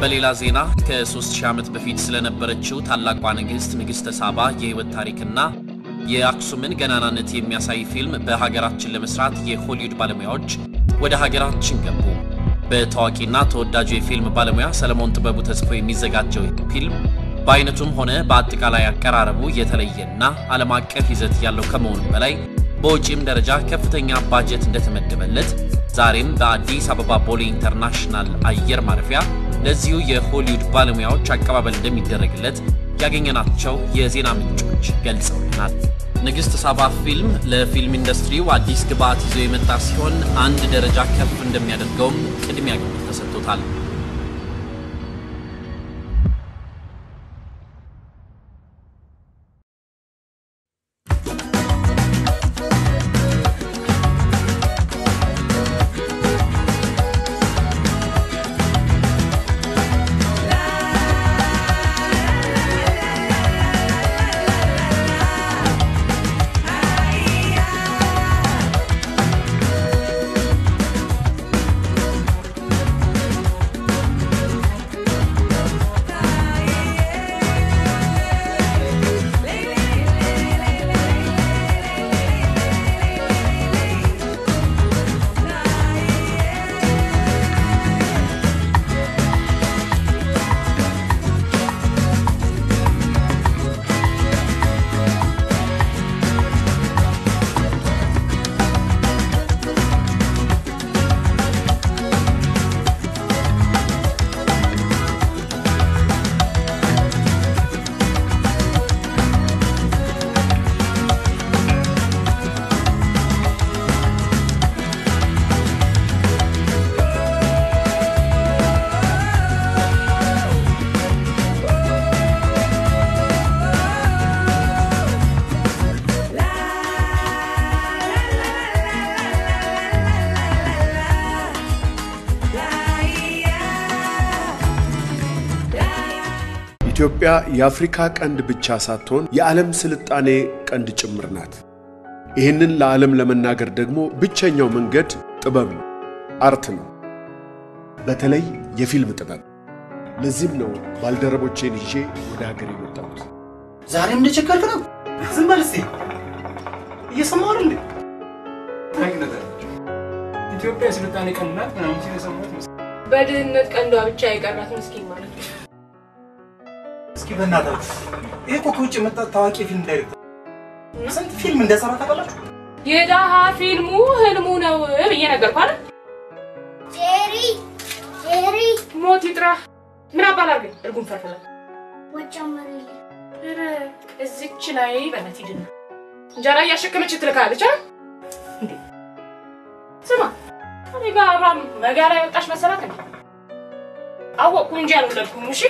በሌላ ዜና ከ3000 ዓመት በፊት ስለነበረችው ታላቋ ንግስት ሳባ የህይወት ታሪክና የአክሱምን ገናናነት የሚያሳይ ፊልም በሀገራችን ለመስራት የሆሊውድ ባለሙያዎች ወደ ሀገራችን ገቡ። በታዋቂና ተወዳጁ የፊልም ባለሙያ ሰለሞን ጥበቡ ተጽፎ የሚዘጋጀው ፊልም በአይነቱም ሆነ በአጠቃላይ አቀራረቡ የተለየና ዓለም አቀፍ ይዘት ያለው ከመሆኑ በላይ በውጪም ደረጃ ከፍተኛ ባጀት እንደተመደበለት ዛሬም በአዲስ አበባ ቦሌ ኢንተርናሽናል አየር ማረፊያ ለዚሁ የሆሊውድ ባለሙያዎች አቀባበል እንደሚደረግለት ያገኘናቸው የዜና ምንጮች ገልጸውልናል። ንግስት ሳባ ፊልም ለፊልም ኢንዱስትሪው አዲስ ግብዓት ይዞ የመጣ ሲሆን አንድ ደረጃ ከፍ እንደሚያደርገውም ቅድሚያ ተሰጥቶታል። ኢትዮጵያ የአፍሪካ ቀንድ ብቻ ሳትሆን የዓለም ስልጣኔ ቀንድ ጭምር ናት። ይህንን ለዓለም ለመናገር ደግሞ ብቸኛው መንገድ ጥበብ ነው፣ አርት ነው። በተለይ የፊልም ጥበብ። ለዚህም ነው ባልደረቦቼን ይዤ ወደ ሀገር የመጣሁት። ዛሬ እንደቸከርክ ነው? ዝም በል እስቲ። እየሰማሁ እንዴ? ኢትዮጵያ የስልጣኔ ቀንድ ናት ምናምን ሲሰማት መስሎኝ። በድህነት ቀንዷ ብቻ የቀራት ምስኪን ማለት ነው። እስኪ በእናታችሁ ይሄ እኮ ከውጭ የመጣ ታዋቂ ፊልም ዳይሬክተር ስንት ፊልም እንደሰራ ታውቃላችሁ? የዳሃ ፊልሙ ህልሙ ነው ብዬ ነገርኩህ አይደል? ጄሪ ሞት ይጥራ ምን አባላርግ እርጉም ፈርፈላ ወጨመረልኝ እዚች ላይ በእናትህ ድና እንጀራ እያሸከመች ትልካለች አይደል እንዴ? ስማ እኔ ጋር አብራም መጋራ የወጣሽ መሰላት እንዴ? አወቅኩ እንጂ አልወለድኩም። እሺ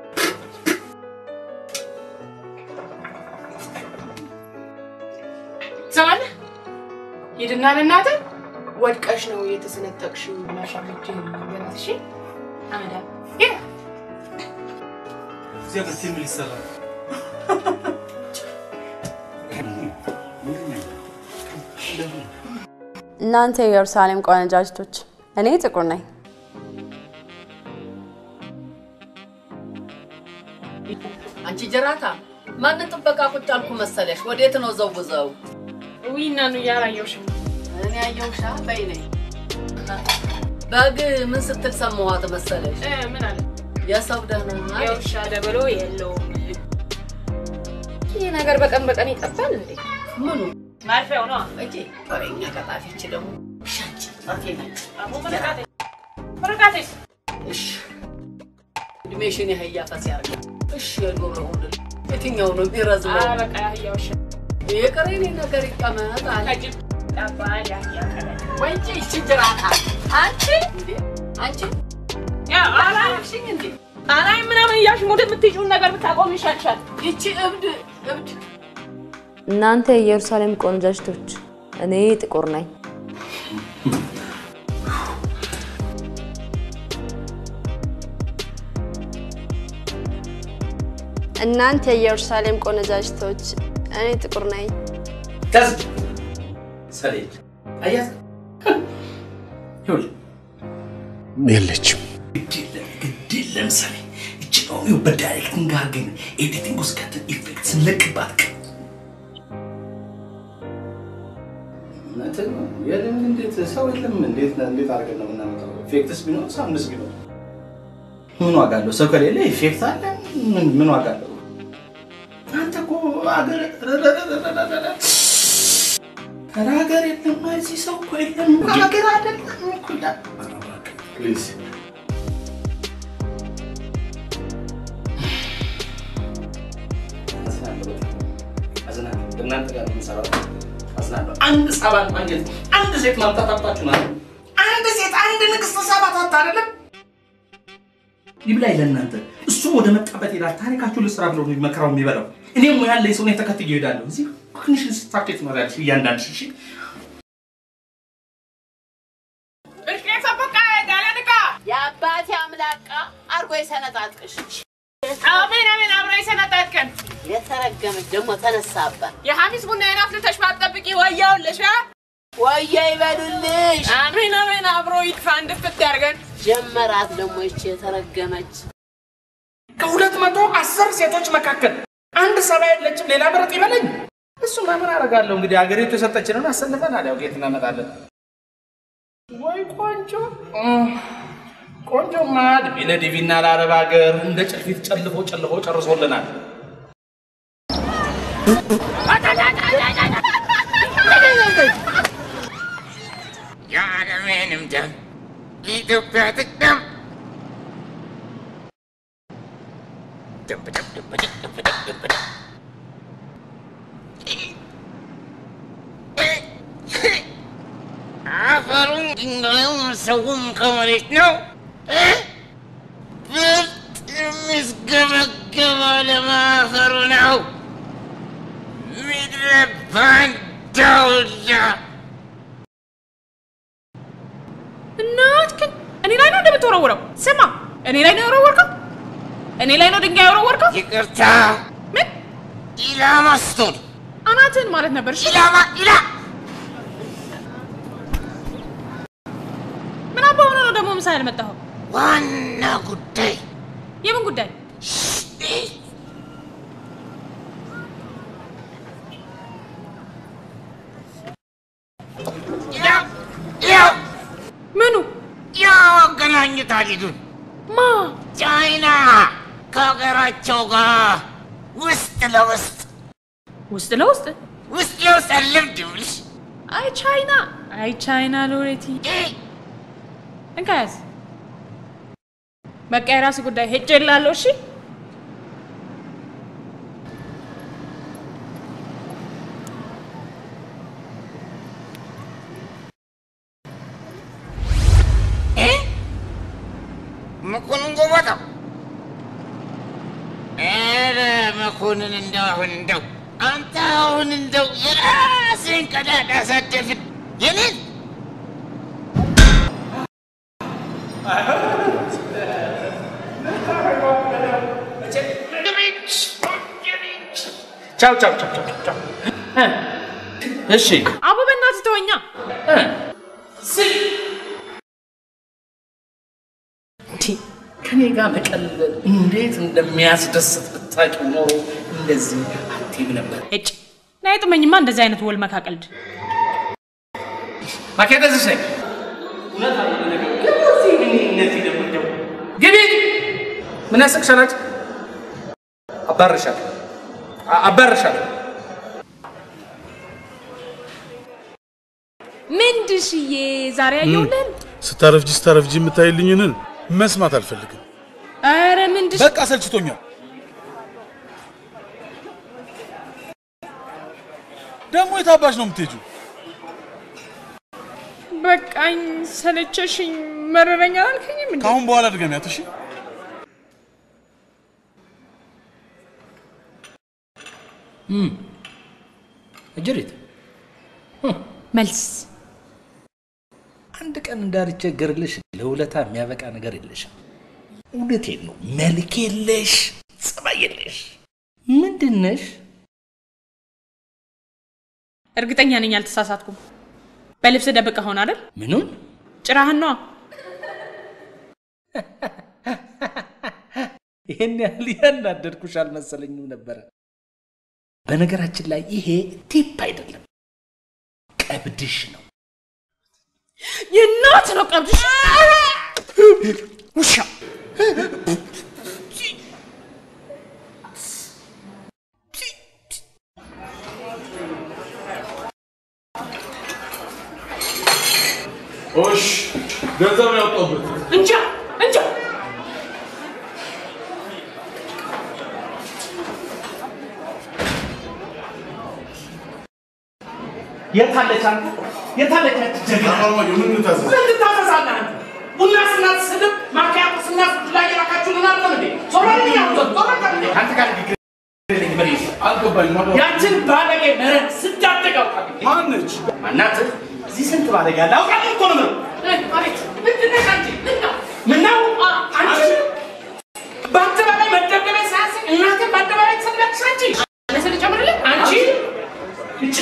ሰማለ ይድና ለናተ ወድቀሽ ነው የተሰነጠቅሽው ማሻለች በእናትሽ አመዳ ያ እዚያ ፊልም ሊሰራ እናንተ የኢየሩሳሌም ቆነጃጅቶች እኔ ጥቁር ነኝ። አንቺ ጀራታ ማን ጥበቃ ቁጭ አልኩ መሰለሽ? ወዴት ነው ዘውዘው? ዊና ነው ያራየውሽ? እኔ ያየውሻ በይ ነኝ። በግ ምን ስትል ሰማኋት መሰለሽ? ምን አለ? የሰው ደህና ያውሻ ደበሎ የለውም። ይሄ ነገር በቀን በቀን ይጠፋል እንዴ? ምኑ ማርፈው ነው እጂ ወሬኛ ቀጣፊች ደግሞ ሻንቺ አቴነች አሞ መረቃቴስ እሺ ድሜሽን ያህያ ፈስ ያርጋ እሺ የዶሮ ሁሉ የትኛው ነው ቢረዝመው? በቃ ያህያውሽ የቀረኔ ነገር ይቀመጥ አለ ታባል ያህያ ቀረ ወንጂ ችግራታ አንቺ ያ አላልሽኝ እንዴ? አናይ ምናምን ያሽ ሞድ የምትይዙን ነገር ብታቆም ይሻልሻል። ይቺ እብድ እናንተ የኢየሩሳሌም ቆነጃጅቶች እኔ ጥቁር ነኝ። እናንተ የኢየሩሳሌም ቆነጃጅቶች እኔ ጥቁር ነኝ። ከዝ ሰሌድ አያት ይሁን የለችም ግድ ለምሳሌ እቺ ነው በዳይሬክቲንግ አርገን ኤዲቲንግ ውስጥ ከተ ኢፌክትስ ለቅባት ማለት ነው የለም እንዴት ሰው የለም እንዴት አርገን ነው እናመጣው ኢፌክትስ ቢኖር ሳውንድስ ቢኖር ምን ዋጋ አለው ሰው ከሌለ ኢፌክት አለ ምን ዋጋ አለው አንተ እኮ አገር አገር የለም እዚህ ሰው እኮ የለም አገር አይደለም እኮ ፕሊዝ እናንተ ጋር እንሰራው አስናለሁ አንድ ሳባን ማግኘት አንድ ሴት ማምጣታችሁ ነው አንድ ሴት አንድ ንግስት ሳባት አታደለም ይብላይ ለእናንተ እሱ ወደ መጣበት ይላል ታሪካችሁ ልስራ ብሎ ነው መከራው የሚበላው እኔም ያለ ሰው ነው ተከትዬ እሄዳለሁ እዚህ ኮግኒሽን ስትራክቸር ነው ያለሽ እያንዳንድሽ እሺ እሺ ሰበቃ ጋለንካ የአባቴ አምላካ አርጎ ይሰነጣጥቅሽ አሜን አሜን አብሮ ይሰነጣጥቀን የተረገመች ደግሞ ተነሳባት የሐሚስ ቡና የናፍልተሽ ማጠብቂ ወያውልሽ ወያ ይበሉልሽ አሜን አሜን አብሮ ይጥፋ እንድፍት ያርገን ጀመራት ደግሞ እቺ የተረገመች ከ210 ሴቶች መካከል አንድ ሰባ የለችም ሌላ ብረት ይበለኝ እሱ ማምን አረጋለሁ እንግዲህ አገሪቱ የሰጠችንን አሰልፈናል ያው ጌት እናመጣለን ወይ ቆንጆ ማድ ቢለዲቪና ለአረብ ሀገር እንደ ጭልፊት ጨልፎ ጨርሶልናል ያለምንም ደም ኢትዮጵያ ትቅደም አፈሩን ድንጋዩም ሰውም ከመሬት ነው ብልጥ የሚስገበገበው ለማፈሩ ነው ምድረ ባንዳውላ እናትክን እኔ ላይ ነው እንደምትወረወረው ስማ እኔ ላይ ነው የወረወርከው እኔ ላይ ነው ድንጋይ የወረወርከው ይቅርታ ምን ኢላማ ስትሆን አናትን ማለት ነበር እሺ ኢላማ ምን አባውና ነው ደግሞ ምሳሌ ያልመጣው ዋና ጉዳይ የምን ጉዳይ ምኑ ያው አገናኝታል ይዱን ማ ቻይና ከሀገራቸው ጋር ውስጥ ለውስጥ አለምድብልሽ አይ ቻይና ሎሬቲ እንካያዝ በቃ የራስ ጉዳይ ሄጄ እላለሁ እሺ መኮንን ጎበጣው መኮንን እንደው አንተ አሁን እንደው የራስህን ቀዳዳ ሳደፍን የኔን ቻው እሺ አቡ በእናትህ ተወኛ ከኔ ጋር መቀለል እንዴት እንደሚያስደስት ብታውቂው ኖሮ እንደዚህ አትይም ነበር እጭ ናይጥመኝማ እንደዚህ አይነት ወል መካቀልድ ማከደስ ሰይ ሁለት አለ ነገር እነዚህ ደግሞ ግቢ ምን ያስቅሻላችሁ አባረሻል ምንድሽዬ ዛሬ ያየውልን ስታረፍጂ የምታይልኝንን መስማት አልፈልግም አረ ምንድሽ በቃ ሰልችቶኛል ደግሞ የታባሽ ነው የምትሄጂው በቃኝ ሰለቸሽኝ መረረኛ አልከኝም እንዴ ካሁን በኋላ ድገሚያት እሺ እጅሪት መልስ አንድ ቀን እንዳልቸገርልሽ ለውለታ የሚያበቃ ነገር የለሽም እውነቴን ነው መልክ የለሽ ጸባይ የለሽ ምንድነሽ እርግጠኛ ነኝ አልተሳሳትኩም በልብስ ደብቀ ሆነ አይደል ምኑን ጭራህን ነው ይሄን ያህል ያናደድኩሽ አልመሰለኝም ነበር። በነገራችን ላይ ይሄ ቲፕ አይደለም፣ ቀብድሽ ነው። የእናት ነው ቀብድሽ። ውሻ ኦሽ ገንዘብ ያወጣበት እንጃ የታለች አንተ የታለች ጀግና ምን ታዘዝ ምን ታዘዛለህ? ቡና ስናስልብ ማኪያቶ ስናስልብ ላይ ያካችሁልን አይደለም እንዴ? ሶራኒ ያውጣ ሶራኒ አንተ ጋር ዲግሪ በሪስ አልገባኝ ማለት ያችን ባለጌ መረን ስታጠቀው ማነች ማናት? እዚህ ስንት ባለጌ አለ አውቃለሁ እኮ ነው። አቤት ምንድን ነሽ አንቺ? ምነው አንቺ በአደባባይ መደብደቢያ ሳያንስሽ እናቴን በአደባባይ ትሰድቢያለሽ አንቺ? እኔ ልጨምርልህ አንቺ ብቻ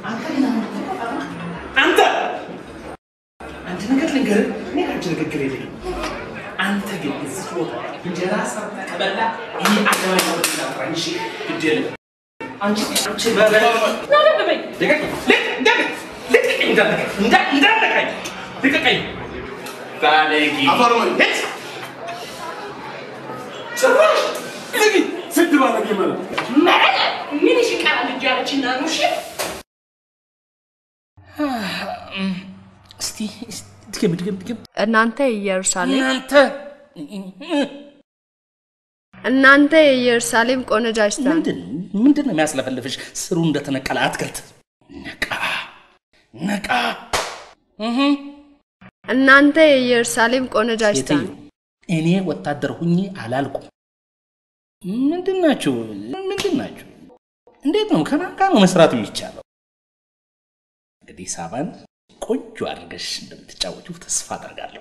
አንተ ነገር ልንገርህ፣ እኔ ከአንቺ ንግግር የለኝም። አንተ ግን እዚህ ቦታ እንጀራ ሰርተህ ከበላ ይሄ አደባባይ ወጥተህ እሺ ግድ የለም አንቺ በበይ ልቀቀኝ ባለጌ ጭራሽ ስድ ባለጌ ማለት ምን ይሽቃል ልጅ ያለችና ነው። እሺ እስቲ ድገም እናንተ የኢየሩሳሌም ቆነጃጅታን ምንድን ነው የሚያስለፈልፍሽ? ስሩ እንደተነቀለ አትክልት ነቃ እናንተ የኢየሩሳሌም ቆነጃጅታን እኔ ወታደር ሁኚ አላልኩም። ምንድናችሁ? እንዴት ነው ከማን ጋር ነው መስራት የሚቻለው? እንግዲህ ሳባን ቆንጆ አድርገሽ እንደምትጫወቱ ተስፋ አደርጋለሁ።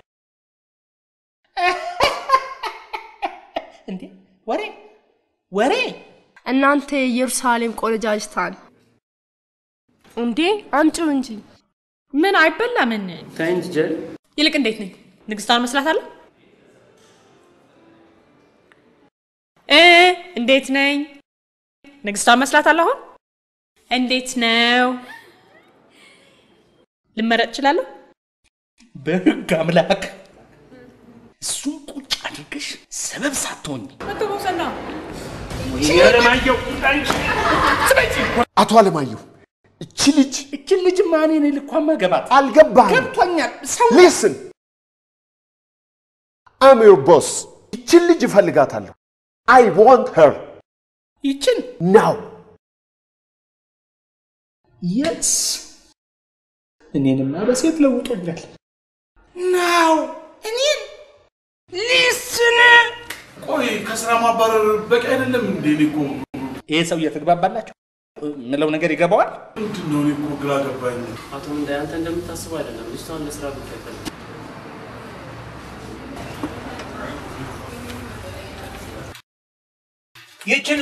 እንዴ ወሬ እናንተ የኢየሩሳሌም ቆነጃጅታን እንዴ አምጪው እንጂ ምን አይበላ ምን ታይንት ጀል ይልቅ እንዴት ነኝ? ንግስቷን መስላታለሁ? እንዴት ነኝ? ንግስቷን መስላታለሁ? አሁን እንዴት ነው? ልመረጥ እችላለሁ? በህግ አምላክ እሱን ቁጭ አድርገሽ ሰበብ ሳትሆኝ ተቆሰና ወይየለማየው አቶ አለማየሁ እቺ ልጅ ማን ነው ልኳማ ገባት አልገባም። ገብቶኛል። ሰው listen I'm your boss። እቺ ልጅ እፈልጋታለሁ። I want her ይችን now yes እኔንማ በሴት ለውጦኛል now እኔን listen ቆይ ከስራ ማባረር በቂ አይደለም እንዴ? ሊቆ ይሄ ሰው እየተግባባላችሁ ምለው ነገር ይገባዋል? ምንድነው? ሊቆ ግራ ገባኝ። አቶ እንዳይ አንተ እንደምታስበው አይደለም። ልጅቷን ለስራ ብትከተል ይችን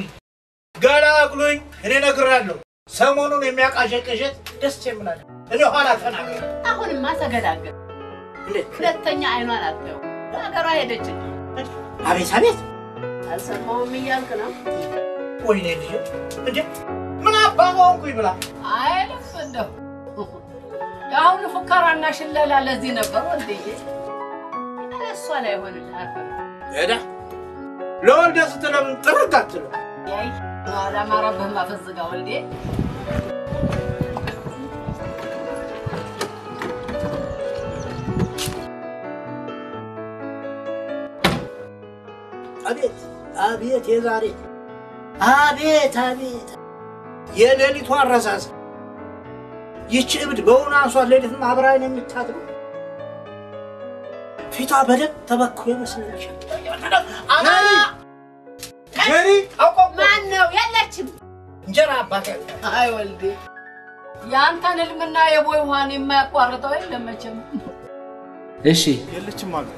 ገላግሉኝ እኔ ነግራለሁ። ሰሞኑን የሚያቃዠቅዠት ደስ ይምላል። እኔ ኋላ ተናገር። አሁንማ ተገላገል። ሁለተኛ አይኗን አትተው። ሀገሯ ሄደች። አቤት አልሰማሁም እያልክ ነው? ወይኔ ልጅ እንዴ ምን አባባውኩኝ ብላ አይልፍ እንደው ያሁን ፉከራና ሽለላ ለዚህ ነበር ወንድዬ። እሷ ላይ ሆነልህ ሄዳ ለወልደ ስትለም ጥርጋትለ ያይ አላማረብህም አፈዝጋ ወልዴ። አቤት የዛሬ አቤት የሌሊቱ አረሳስ ይህች እብድ በእውና አንሷት ሌሊትም አብራኝ ነው የምታድረው። ፊቷ በደም ተበክሮ ይመስለኛል። ገሪ ማን ነው? የለችም። እንጀራ አባቴ አይ ወልዴ ያንተን ህልምና የቦይ ውሃን የማያቋርጠው የለም መቼም። እሺ የለችም ማለት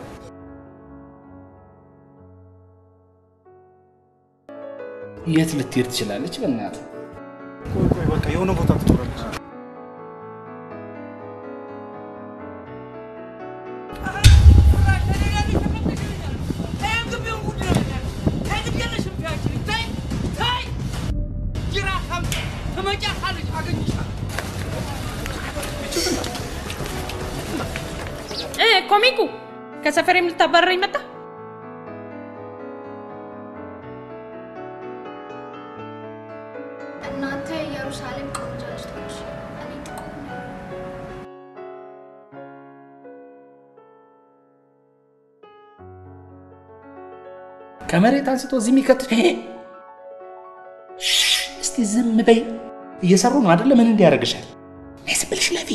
የት ልትሄድ ትችላለች? በእናትህ ቆይ በቃ የሆነ ቦታ ትኖራለች። ትመጫለሽ አገኝሻለሁ ኮሚኩ ከሰፈሬም ልታባረረኝ መጣ እናንተ ኢየሩሳሌም ቆንጆች እኔ ጥቁር ነኝ ከመሬት አንስቶ እዚህ የሚከት እስቲ ዝም በይ እየሰሩ ነው አይደለ ምን እንዲያደርግሻል አይስብልሽ ለፊ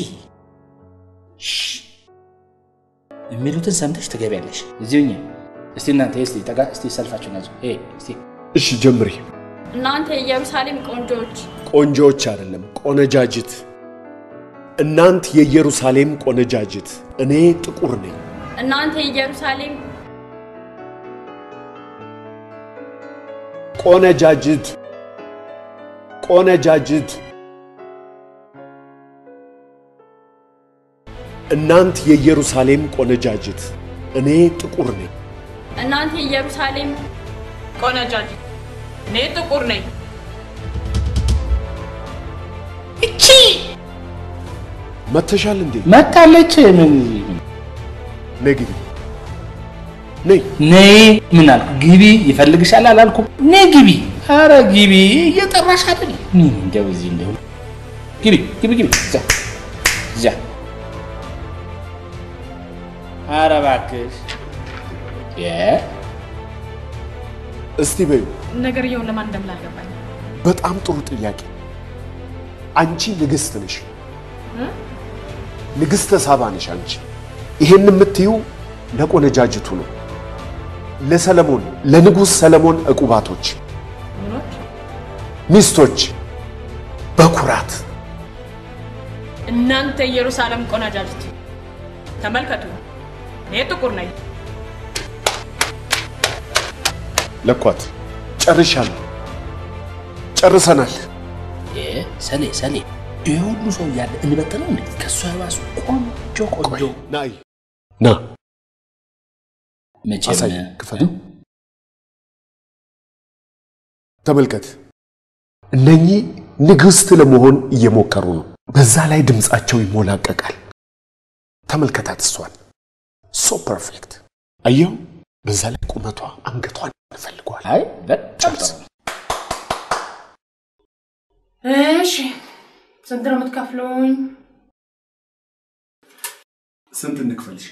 የሚሉትን ሰምተሽ ትገቢያለሽ እዚሁኝ እስቲ እናንተ እስቲ ጠጋ እስቲ ሰልፋችሁን ያዙ እስቲ እሺ ጀምሪ እናንተ የኢየሩሳሌም ቆንጆች አይደለም ቆነጃጅት እናንተ የኢየሩሳሌም ቆነጃጅት እኔ ጥቁር ነኝ እናንተ የኢየሩሳሌም ቆነጃጅት እናንተ የኢየሩሳሌም ቆነጃጅት እኔ ጥቁር ነኝ እናንተ የኢየሩሳሌም ቆነጃጅት እኔ ጥቁር ነኝ እቺ መተሻል እንዴ መታለች ምን ነግቢ ነይ ምን አልኩ ግቢ ይፈልግሻል አላልኩም ነይ ግቢ አረ ግቢ እየጠራሽ አይደል እንደው እዚህ እንደው ግቢ ዛ አረ እባክሽ እስቲ በዩ ነገርየው ለማን እንደምላገባኝ በጣም ጥሩ ጥያቄ አንቺ ንግስት ነሽ ንግስተ ሳባ ነሽ አንቺ ይሄን የምትዩ ለቆነጃጅቱ ነው ለሰለሞን ለንጉስ ሰለሞን ዕቁባቶች ሚስቶች በኩራት እናንተ ኢየሩሳሌም ቆነጃጅት ተመልከቱ እኔ ጥቁር ነኝ ለኳት ጨርሰናል ሰሌ ይሁሉ ሰው ያለ እንበተነው እንዴ ከሷ ያባሱ ቆንጆ ና መቼም ክፈቱ ተመልከት እነኚህ ንግስት ለመሆን እየሞከሩ ነው በዛ ላይ ድምጻቸው ይሞላቀቃል ተመልከታት እሷን ሶ ፐርፌክት አየው በዛ ላይ ቁመቷ አንገቷን ፈልጓል አይ በጣም እሺ ስንት ነው የምትከፍሉኝ ስንት እንክፈልሽ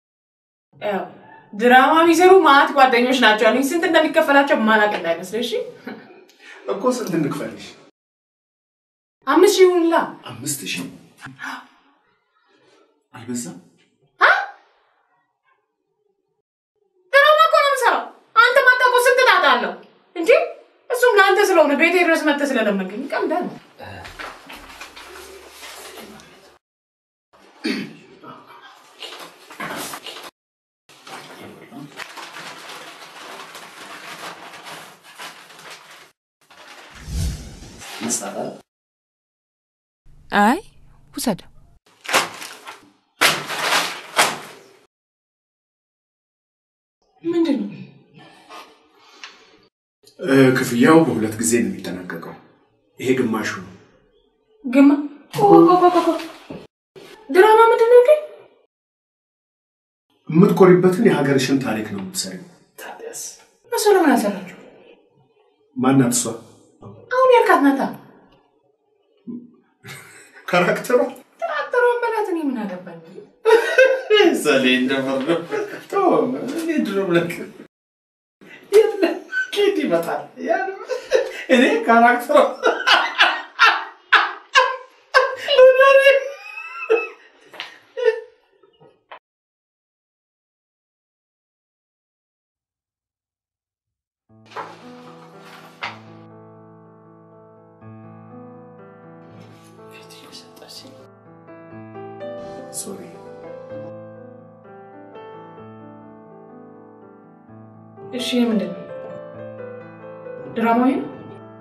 ድራማ የሚሰሩ ማት ጓደኞች ናቸው አሉኝ ስንት እንደሚከፈላቸው ማላቅ እንዳይመስል እሺ እኮ ስንት እንክፈልሽ 5000 ይሁንላ 5000 አልበዛም ድራማ እኮ ነው የምሰራው አንተ ማታውቀው ስንት ታጣለህ እንዴ እሱም ለአንተ ስለሆነ ቤቴ ድረስ መጥተህ ስለለመንከኝ ቀምዳል አይ ውሰድ ምንድነው ክፍያው በሁለት ጊዜ ነው የሚጠናቀቀው ይሄ ግማሹ ነው ድራማ ምንድነው ግን የምትኮሪበትን የሀገርሽን ታሪክ ነው የምትሰሪው ታዲያስ እሱ ለምን አሰራችሁ ማናት እሷ አሁን ያልካት ናታ ካራክተሯ በላት እኔ ምን አገባኝ ሰሌ እንደፈረደ ቶም እኔ ድሮም ለክ ኬት ይመጣል ያን እኔ ካራክተሯ sorry እሺ ምንድነው ድራማው ነው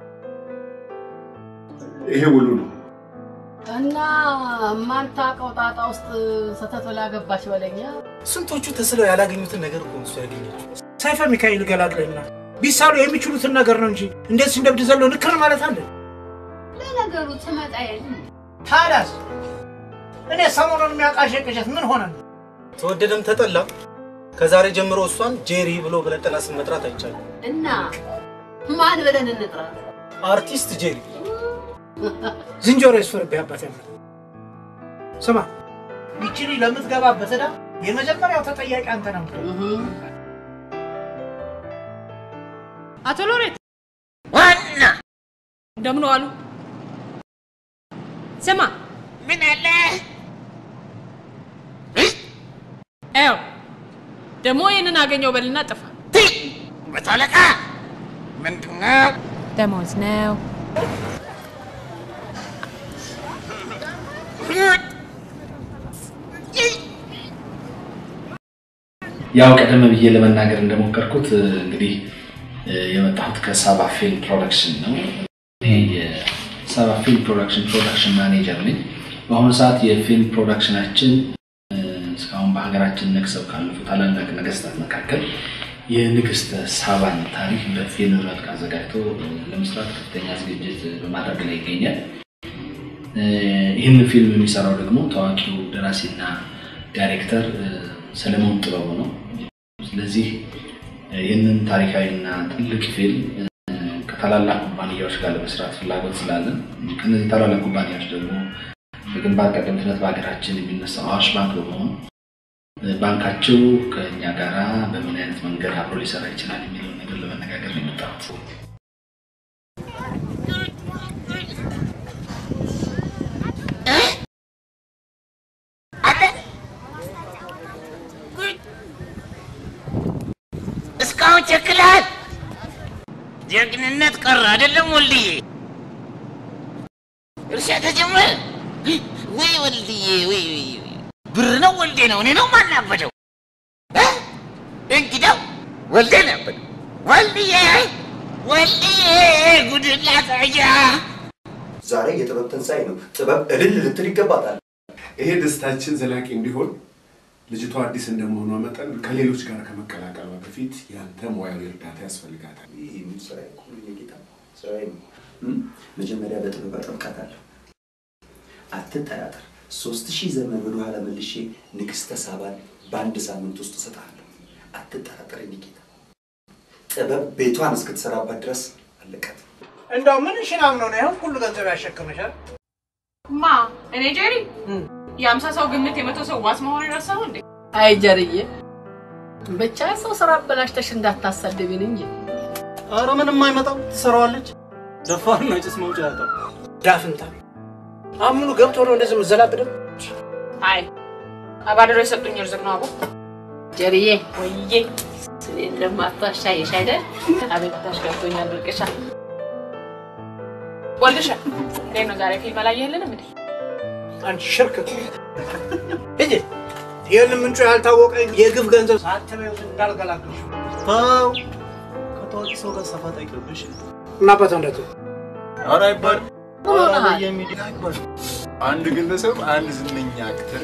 ይሄ ሁሉ ነው እና ማንታ ቆጣጣ ውስጥ ሰተቶላ ገባች ወለኛ ስንቶቹ ተስለው ያላገኙትን ነገር እኮ ነው ያገኙት ሰይፈ ሚካኤል ገላግለና ቢሳሉ የሚችሉትን ነገር ነው እንጂ እንደዚህ እንደብድ ዘሎ ንከር ማለት አለ ለነገሩ ትመጣ የለም ታዲያስ እኔ ሰሞኑን የሚያቃሸቅሸት ምን ሆነ ተወደደም ተጠላ ከዛሬ ጀምሮ እሷን ጄሪ ብሎ ብለጠላ ስም መጥራት አይቻልም እና ማን ብለን እንጥራ አርቲስት ጄሪ ዝንጀሮ ይስፈርብህ አባቴ ስማ ይችሪ ለምትገባበት ዳ የመጀመሪያው ተጠያቂ አንተ ነህ አቶ ሎሬት ዋና እንደምን ዋሉ ስማ ምን አለ አው ደሞ የነን አገኘው በልና ጥፋ በታለቃ ምንድነው ደሞዝ ነው ያው ቀደም ብዬ ለመናገር እንደሞከርኩት እንግዲህ የመጣሁት ከሳባ ፊልም ፕሮዳክሽን ነው የሳባ ፊልም ፕሮዳክሽን ማኔጀር ነኝ በአሁኑ ሰዓት የፊልም ፕሮዳክሽናችን እስካሁን በሀገራችን ነግሰው ካለፉ ታላላቅ ነገስታት መካከል የንግስተ ሳባን ታሪክ በፊልም መልክ አዘጋጅቶ ለመስራት ከፍተኛ ዝግጅት በማድረግ ላይ ይገኛል ይህን ፊልም የሚሰራው ደግሞ ታዋቂው ደራሲና ዳይሬክተር ሰለሞን ጥበቡ ነው ስለዚህ ይህንን ታሪካዊና ትልቅ ፊልም ከታላላቅ ኩባንያዎች ጋር ለመስራት ፍላጎት ስላለን ከነዚህ ታላላቅ ኩባንያዎች ደግሞ በግንባር ቀደምትነት በሀገራችን የሚነሳው አዋሽ ባንክ በመሆኑ ባንካቸው ከኛ ጋራ በምን አይነት መንገድ አብሮ ሊሰራ ይችላል የሚለውን ነገር ለመነጋገር ነው የመጣሁት እስካሁን ቸክላል ጀግንነት ቀረ አይደለም ወልድዬ እርሻ ተጀመረ ወይ ወልድዬ ወይ ብር ነው ወልዴ ነው እኔ ነው ማናበደው እንግዲያው ወልዴ ነበር ወልድዬ ጉድላ ታያ ዛሬ የጥበብ ትንሳኤ ነው ጥበብ እልል ልትል ይገባታል ይሄ ደስታችን ዘላቂ እንዲሆን ልጅቷ አዲስ እንደመሆኗ መጠን ከሌሎች ጋር ከመቀላቀሏ በፊት ያንተ ሙያዊ እርዳታ ያስፈልጋታል ይሄ ምን ስራ ይቆይ የጌታ ስራዬ መጀመሪያ በጥበብ አጠምቃታለሁ አትጠራጠር 3000 ዘመን ወደ ኋላ መልሼ ንግስተ ሳባን በአንድ ሳምንት ውስጥ ሰጣለሁ አትጠራጠር የጌታ ጥበብ ቤቷን እስክትሰራባት ድረስ አለቀት እንደው ምን ሽናም ነው ነው ሁሉ ገንዘብ ያሸከመሻል ማ እኔ ጄሪ የ50 ሰው ግምት የ100 ሰው ዋስ መሆን ይረሳው እንዴ አይ ጀሪዬ ብቻ ሰው ስራ በላሽተሽ እንዳታሳደብኝ እንጂ አረ ምንም አይመጣው ትሰራዋለች ደፋር ነው ጭስ መውጫ ያጣው ዳፍንታ አምኑ ገብቶ ነው እንደዚህ መዘላብደም አይ አባደሮ የሰጡኝ እርዝቅ ነው አቦ ጀሪዬ ወይዬ ስለማታሻ አይደል አቤት ታሽጋቶኛል ብርቅሻ ወልድሻ ለምን ዛሬ ፊልም ላይ ያለንም እንዴ አንቺ ሽርክ እጂ ይሄን ምንጩ ያልታወቀ የግፍ ገንዘብ ሳትመው እንዳልገላግልሽ ታው ከታዋቂ ሰው ጋር ሰፋት አይቀርብሽ እና በተንደቱ አራ ይባል አራ የሚዲያ ይባል አንድ ግለሰብ አንድ ዝነኛ አክተር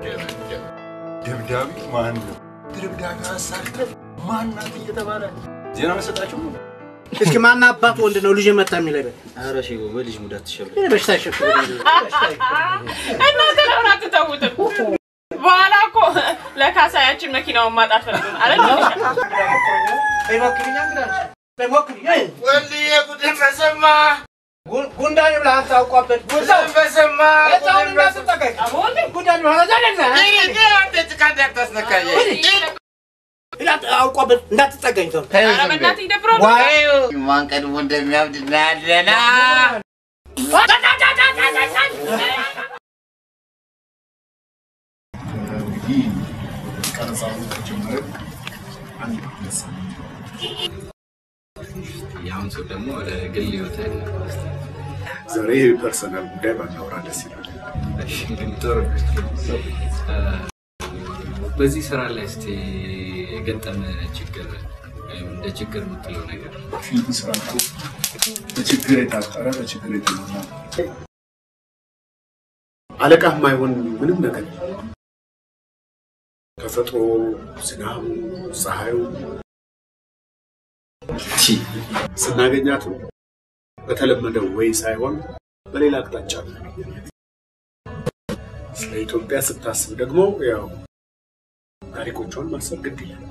ደብዳቤ ማን ነው ደብዳቤ አሳክተህ ማናት እየተባለ ዜና መሰጣችሁ እስኪ ማን አባት ወንድ ነው ልጅ መጣ የሚለኝ አራ ሺው በልጅ ሙዳት ተሸብረ እኔ በሽታ ሸፍረ እና ተለውናት ተውት በኋላ እኮ ለካሳያችን መኪናውን ማጣት ፈልገን አይደል አይወክልኛ እንግዳሽ በሞክሪ ወልድዬ ጉድን በሰማ ጉንዳን ብላ አታውቋበት ጉድን በሰማ እዛውን እንዳትጠቀቅ አቦል ጉንዳን ብላ ዛለና ይሄ አንተ ተካዳ ተስነካየ ይላት አውቋበት እንዳትጠቀኝ ተው አረ በእናት ይደብሮ ዋይ ማን ቀድሞ እንደሚያብድ እናያለና ቀረጻው ተጀመረ ያው ሰው ደግሞ ግል ህይወት ዛሬ ፐርሰናል ጉዳይ ባናወራ ደስ ይላል እሺ ግን ጥሩ በዚህ ስራ ላይ እስቲ የገጠመ ችግር እንደ ችግር የምትለው ነገር ፊልም ስራ እኮ በችግር የታጠረ በችግር የተሞላ አለቃ ማይሆን ምንም ነገር ተፈጥሮ ዝናቡ ፀሐዩ ስናገኛት በተለመደው ወይ ሳይሆን በሌላ አቅጣጫ ነው። ስለ ኢትዮጵያ ስታስብ ደግሞ ያው ታሪኮቿን ማሰብ ግድ ይላል።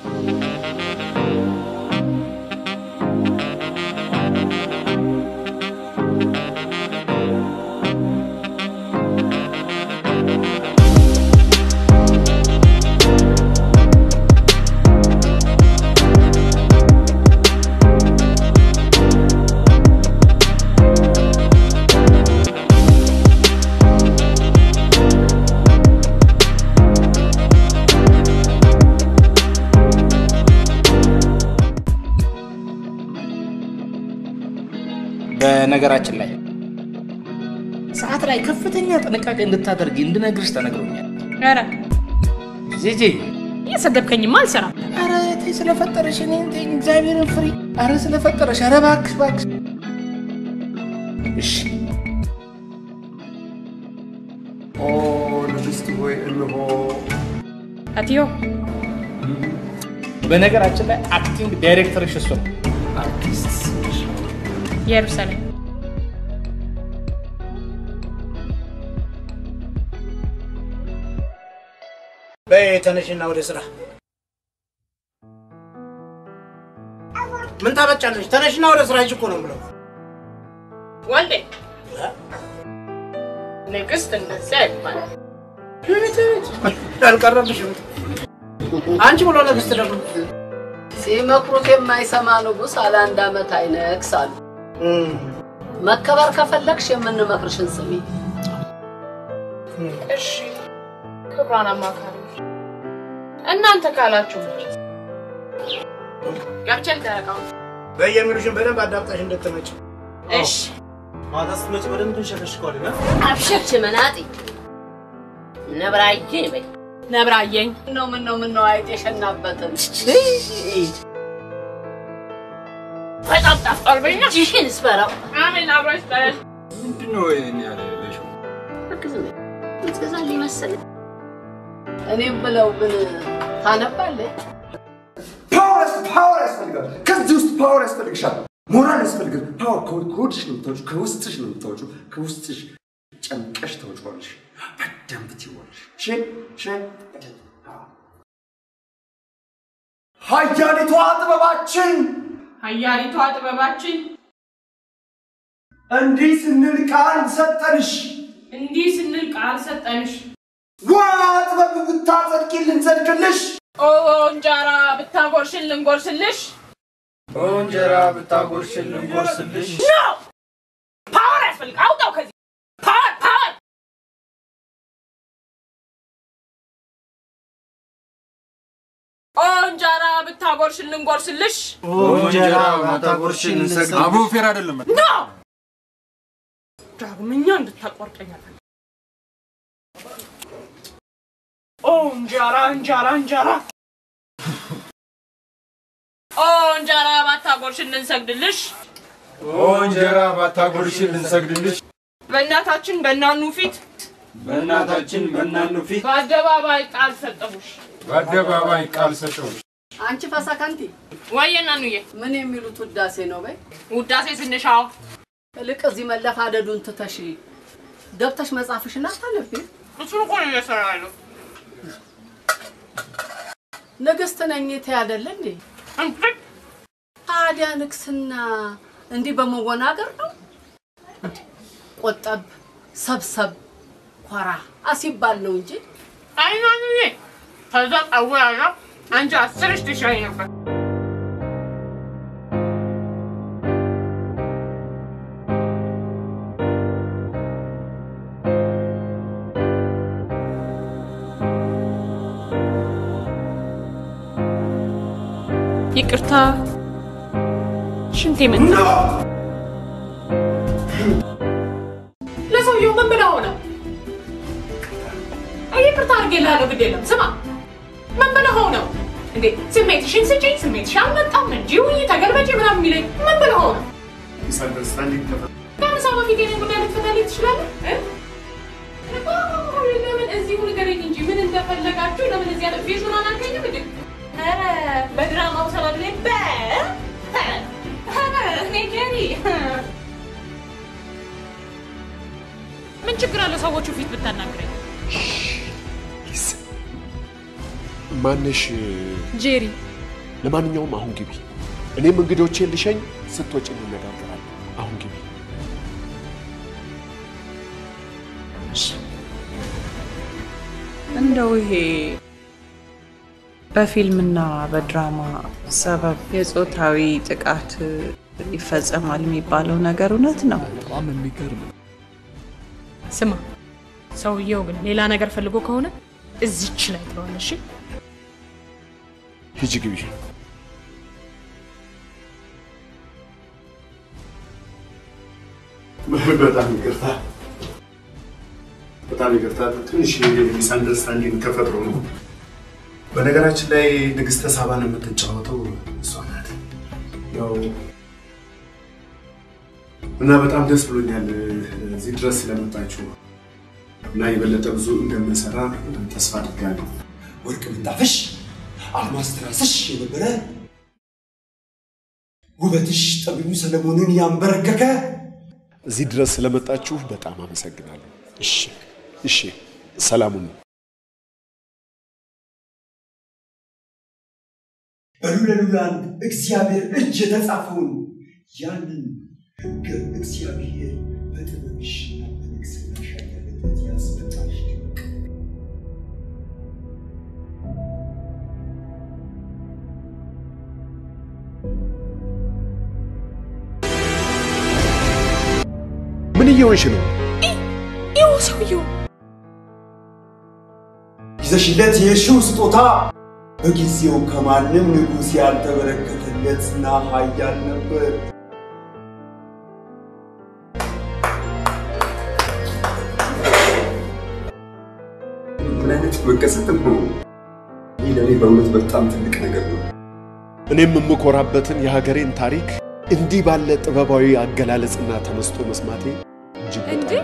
በነገራችን ላይ ሰዓት ላይ ከፍተኛ ጥንቃቄ እንድታደርጊ እንድነግርሽ ተነግሮኛል። ኧረ ጂጂ እየሰደብከኝማ አልሰራም። ኧረ ተይ ስለፈጠረሽ እኔን ተይኝ፣ እግዚአብሔርን ፍሪ። ኧረ ስለፈጠረሽ ኧረ እባክሽ እባክሽ። እሺ ኦ ንግስት ሆይ እንሆ አትዮ። በነገራችን ላይ አክቲንግ ዳይሬክተርሽ እሱ ነው። አርቲስት ኢየሩሳሌም በተነሽና ወደ ስራ። ምን ታበጫለሽ? ተነሽና ወደ ስራ እኮ ነው የምለው። ወልዴ ንግስት እንደዛ ይባላል። አልቀረብሽም። አንቺ ብሎ ንግስት ደግሞ ሲመክሩት የማይሰማ ንጉስ አለ አንድ አመት አይነክስ አሉ። መከበር ከፈለግሽ የምንመክርሽን ስሚ። እሺ ክብራን አማካሪዎች እናንተ ካላችሁ ገብቼ ልደረቃው። በየሚሉሽን በደንብ አዳምጠሽ እንድትመጪ። እሺ ማታ ስትመጪ በደንብ ትንሸፈሽኳልና አብሽርሽ መናጢ ነብራዬ በይ። ነብራየኝ ምን ነው አይጥ የሸናበትን በጣም ጣፍጣልበኛ ጂሽን ስበራው። አሜን አብራሽ በል። ምንድነው እኔ ያለሽ? ምትገዛልኝ መሰለኝ። እኔም ብለው ግን ታነባለህ። ፓወር ያስፈልጋል። ከዚህ ውስጥ ፓወር ያስፈልግሻል። ሞራል ያስፈልጋል። ፓወር ከሆድሽ ነው የምታወጪው፣ ከውስጥሽ ነው የምታወጪው። ከውስጥሽ ጨምቀሽ ታወጪዋለሽ። በደንብ ትይዋለሽ። ኃያሊቷ ጥበባችን እንዲህ ስንል ቃል ሰጠንሽ። ዋ ጥበብ ብታጸድቂልን ጸድቅልሽ። ኦ እንጀራ ብታጎርሽልን ጎርስልሽ። ኖ ፓወር ያስፈልግ። አውጣው ከዚህ ፓወር ኦ እንጀራ ብታጎርሽልን ጎርስልሽ። አቡ ፌር አይደለም። ኖ ዳግመኛ እንድታቆርጠኛል። ኦ እንጀራ ኦ እንጀራ ባታጎርሽልን ሰግድልሽ። በእናታችን በእናኑ ፊት በአደባባይ ቃል ሰጠሁሽ። አንቺ ፈሳካንቲ ወይ እናኑዬ ምን የሚሉት ውዳሴ ነው በይ። ውዳሴ ስንሻው ልቅ እዚህ መለፋደዱን ትተሽ ገብተሽ መጻፍሽና ታነቢ። እሱን እኮ ነው እየሰራለሁ። ንግስት ነኝ አይደለ እንዴ? ታዲያ ንግስና እንዲህ በመወናገር ነው? ቆጠብ ሰብሰብ ኮራ አሲባል ነው እንጂ አይናንዬ ከዛ አወራራ አንቺ 10 ትሻይ ነበር። ይቅርታ ሽንቴ መጣ። ለሰውየው ምን ብለው ነው? ይቅርታ አድርጌልሃለሁ ግድ የለም። ስማ ምን ብለው ነው እንዴ? ስሜትሽን ስጪኝ፣ ስሜትሽ አልመጣም እንጂ ውይ ተገልበጪ ምናምን የሚለኝ ምን ብለው ነው? ከምሳ በፊት የኔን ጉዳይ ልትፈታልኝ ትችላለህ? ለምን እዚሁ ንገረኝ እንጂ ምን እንደፈለጋችሁ ለምን እዚህ ያለ ቪዥን አናገኝም እንዴ? ኧረ በድራማው ሰበብ ላይ ምን ችግር አለ ሰዎቹ ፊት ብታናግረኝ? ማንሽ? ጄሪ። ለማንኛውም አሁን ግቢ። እኔም እንግዶቼን ልሸኝ፣ ስትወጪ እንነጋገራለን። አሁን ግቢ። እንደው ይሄ በፊልምና በድራማ ሰበብ የጾታዊ ጥቃት ይፈጸማል የሚባለው ነገር እውነት ነው? በጣም የሚገርም ነው። ስማ፣ ሰውየው ግን ሌላ ነገር ፈልጎ ከሆነ እዚች ላይ ትለዋለሽ። ሂጂ ግቢ። በጣም ይቅርታ፣ በጣም ይቅርታ። ትንሽ ሚስ አንደርስታንዲንግ ተፈጥሮ ነው። በነገራችን ላይ ንግስተ ሳባን የምትጫወተው እሷ ናት። ያው እና በጣም ደስ ብሎኛል እዚህ ድረስ ስለመጣችሁ እና የበለጠ ብዙ እንደምንሰራ ተስፋ አድርጋለሁ። ወርቅ ምንጣፍሽ አልማዝ ትራስሽ የነበረ ውበትሽ ጠቢቡ ሰለሞንን ያንበረከከ እዚህ ድረስ ስለመጣችሁ በጣም አመሰግናለሁ። እሺ እሺ፣ ሰላሙን በሉላን እግዚአብሔር እጅ የተጻፈውን ያንን ሕገ እግዚአብሔር በጥበብሽና በንግስናሽ ያለበት ያስመጣሽ ድንቅ ምን እየሆንሽ ነው? ይኸው ሰውየው ይዘሽለት የሺው ስጦታ በጊዜው ከማንም ንጉሥ ያልተበረከተለትና ኃያል ነበር። ምን አይነት መቀሰት ነው! ይህ ለእኔ በእውነት በጣም ትልቅ ነገር ነው። እኔም የምኮራበትን የሀገሬን ታሪክ እንዲህ ባለ ጥበባዊ አገላለጽና ተመስጦ መስማቴ እጅግ በጣም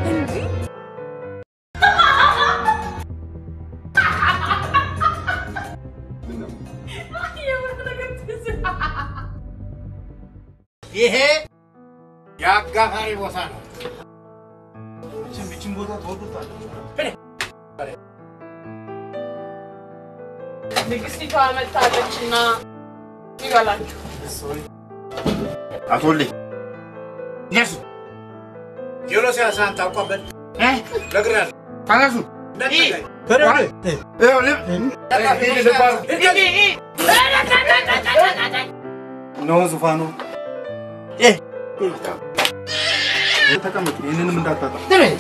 ይሄ የአጋፋሪ ቦታ ነው። ይህችን ቦታ ተወዱታል። ንግስቲቷ መጣለችና ይበላችሁ። አቶሌ ነሱ ቴዎሎሲያሳን ታውቋበት ነግሬያለሁ። ተነሱ ነው ዙፋኑ። ተቀመጡ። ይህንንም እንዳታጣ።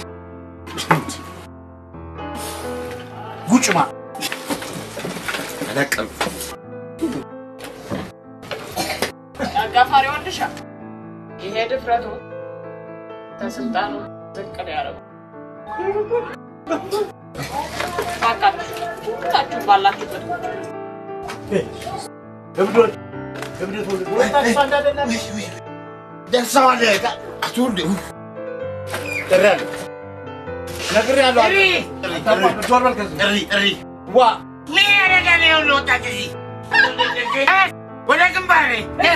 ጉጭማ ተለቀሉ። አጋፋሪ ወንድሻ ይሄ ድፍረቱ ተስልጣኑ ዝቅ ያደረጉ ታችሁ ባላችሁበት እብዶች እብዶች ወጣችሁ አንዳደና ደሳዋለ አቱል ተራለ ነግሬያለሁ። እሪ ዋ ምን ያደርጋል ያው ወጣት እዚህ ወደ ግንባሬ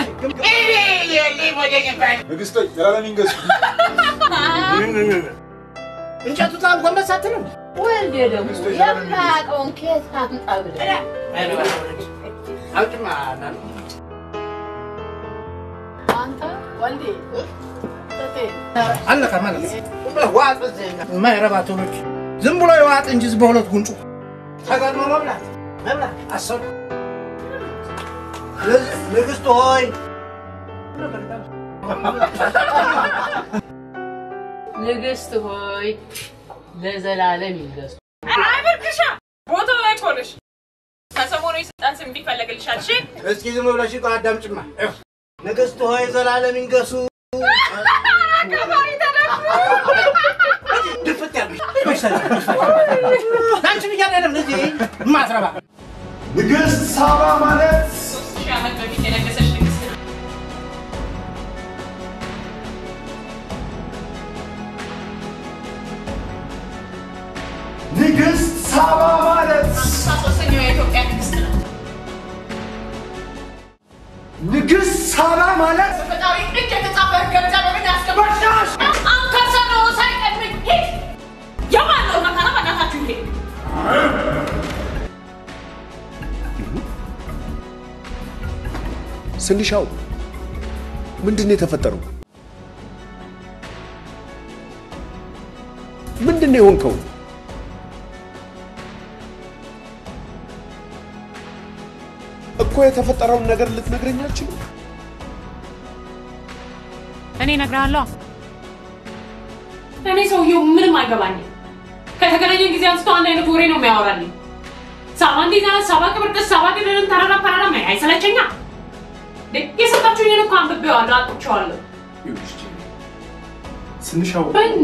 ወደ ግንባሬ ንግስቶች ዘላለም ይንገሱ። እንጨቱ ታም ጎንበስ አትልም ወንዴ ደግሞ የማያውቀውን ከየት ታምጣ ብለህ አውጥማ አንተ ወንዴ አለካ ማለት ዋጥ የማይረባ ትውልድ ዝም ብሎ የዋጥ እንጂ በሁለት ጉንጩ ተጋድሞ መብላት አሰብ ንግስት ሆይ ንግስት ሆይ ለዘላለም ይንገሱ። አብርክሻ ቦታው ላይ ቆለሽ ከሰሞኑ የስልጣን ስም እንዲፈለግልሻል። እሺ እስኪ ዝም ብለሽ አዳምጪማ። ንግስት ሆይ ዘላለም ይንገሱ። አጋፋሪ ተደፍ ድፍት ያለሽ አንቺ ብያለሁ ለዚህ ማስረባ ንግስት ሳባ ማለት 3000 ዓመት በፊት የነገሰች ንግስት ናት። ንግስት ሳባ ማለት 53ኛው የኢትዮጵያ ንግስት ናት። ንግስት ሳባ ማለት በፈጣሪ እጅ የተጻፈ ገንዘብ ምን ያስገባሽ? አንከሰ ነው ሳይቀድመኝ ሂድ ስንሻው ምንድነው የተፈጠረው? ምንድነው የሆንከው? እኮ የተፈጠረውን ነገር ልትነግረኝ አልችልም? እኔ እነግርሃለሁ። እኔ ሰውየው ምንም አይገባኝም። ከተገናኘን ጊዜ አንስቶ አንድ አይነት ወሬ ነው የሚያወራልኝ። ሳባንዲ ጋር ሳባ ቅብርጥስ ሳባ ቅድርን ተራራ ፓራራ አይሰለቸኛ። የሰጣችሁኝን እኮ አንብቤዋለሁ፣ አጥቼዋለሁ። ስንሻው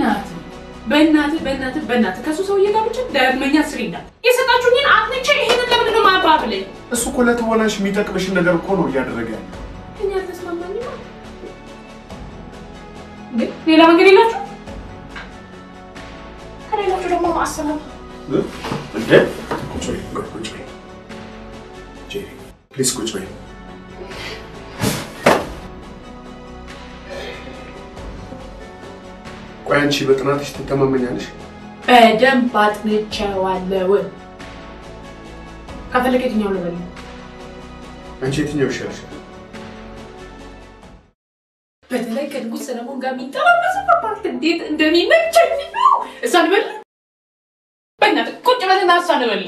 በእናትህ ከሱ ሰውዬ ጋር ብቻ ዳግመኛ ስሪ እንዳት የሰጣችሁኝን አጥንቼ ይሄንን ለምንድን ነው ማባብለኝ? እሱ እኮ ለትወናሽ የሚጠቅምሽን ነገር እኮ ነው እያደረገ ያለው። እኛ አልተስማማኝም። ግን ሌላ መንገድ የላችሁ? ከሌላችሁ ደግሞ አሰማም እንዴ? ቁጭ በይ ጄሪ፣ ፕሊዝ ቁጭ በይ። ቆይ አንቺ በጥናትሽ ትተማመኛለሽ? በደንብ አጥንቼዋለሁ። ከፈለገ የትኛው ልበል? አንቺ የትኛው ይሻልሻል? በተለይ ከንጉሥ ሰለሞን ጋር የሚጠባበስበት ፓርት እንዴት እንደሚመቸኝ ነው። እሷን ልበል? በእናትህ ቁጭ በልና እሷን ልበል።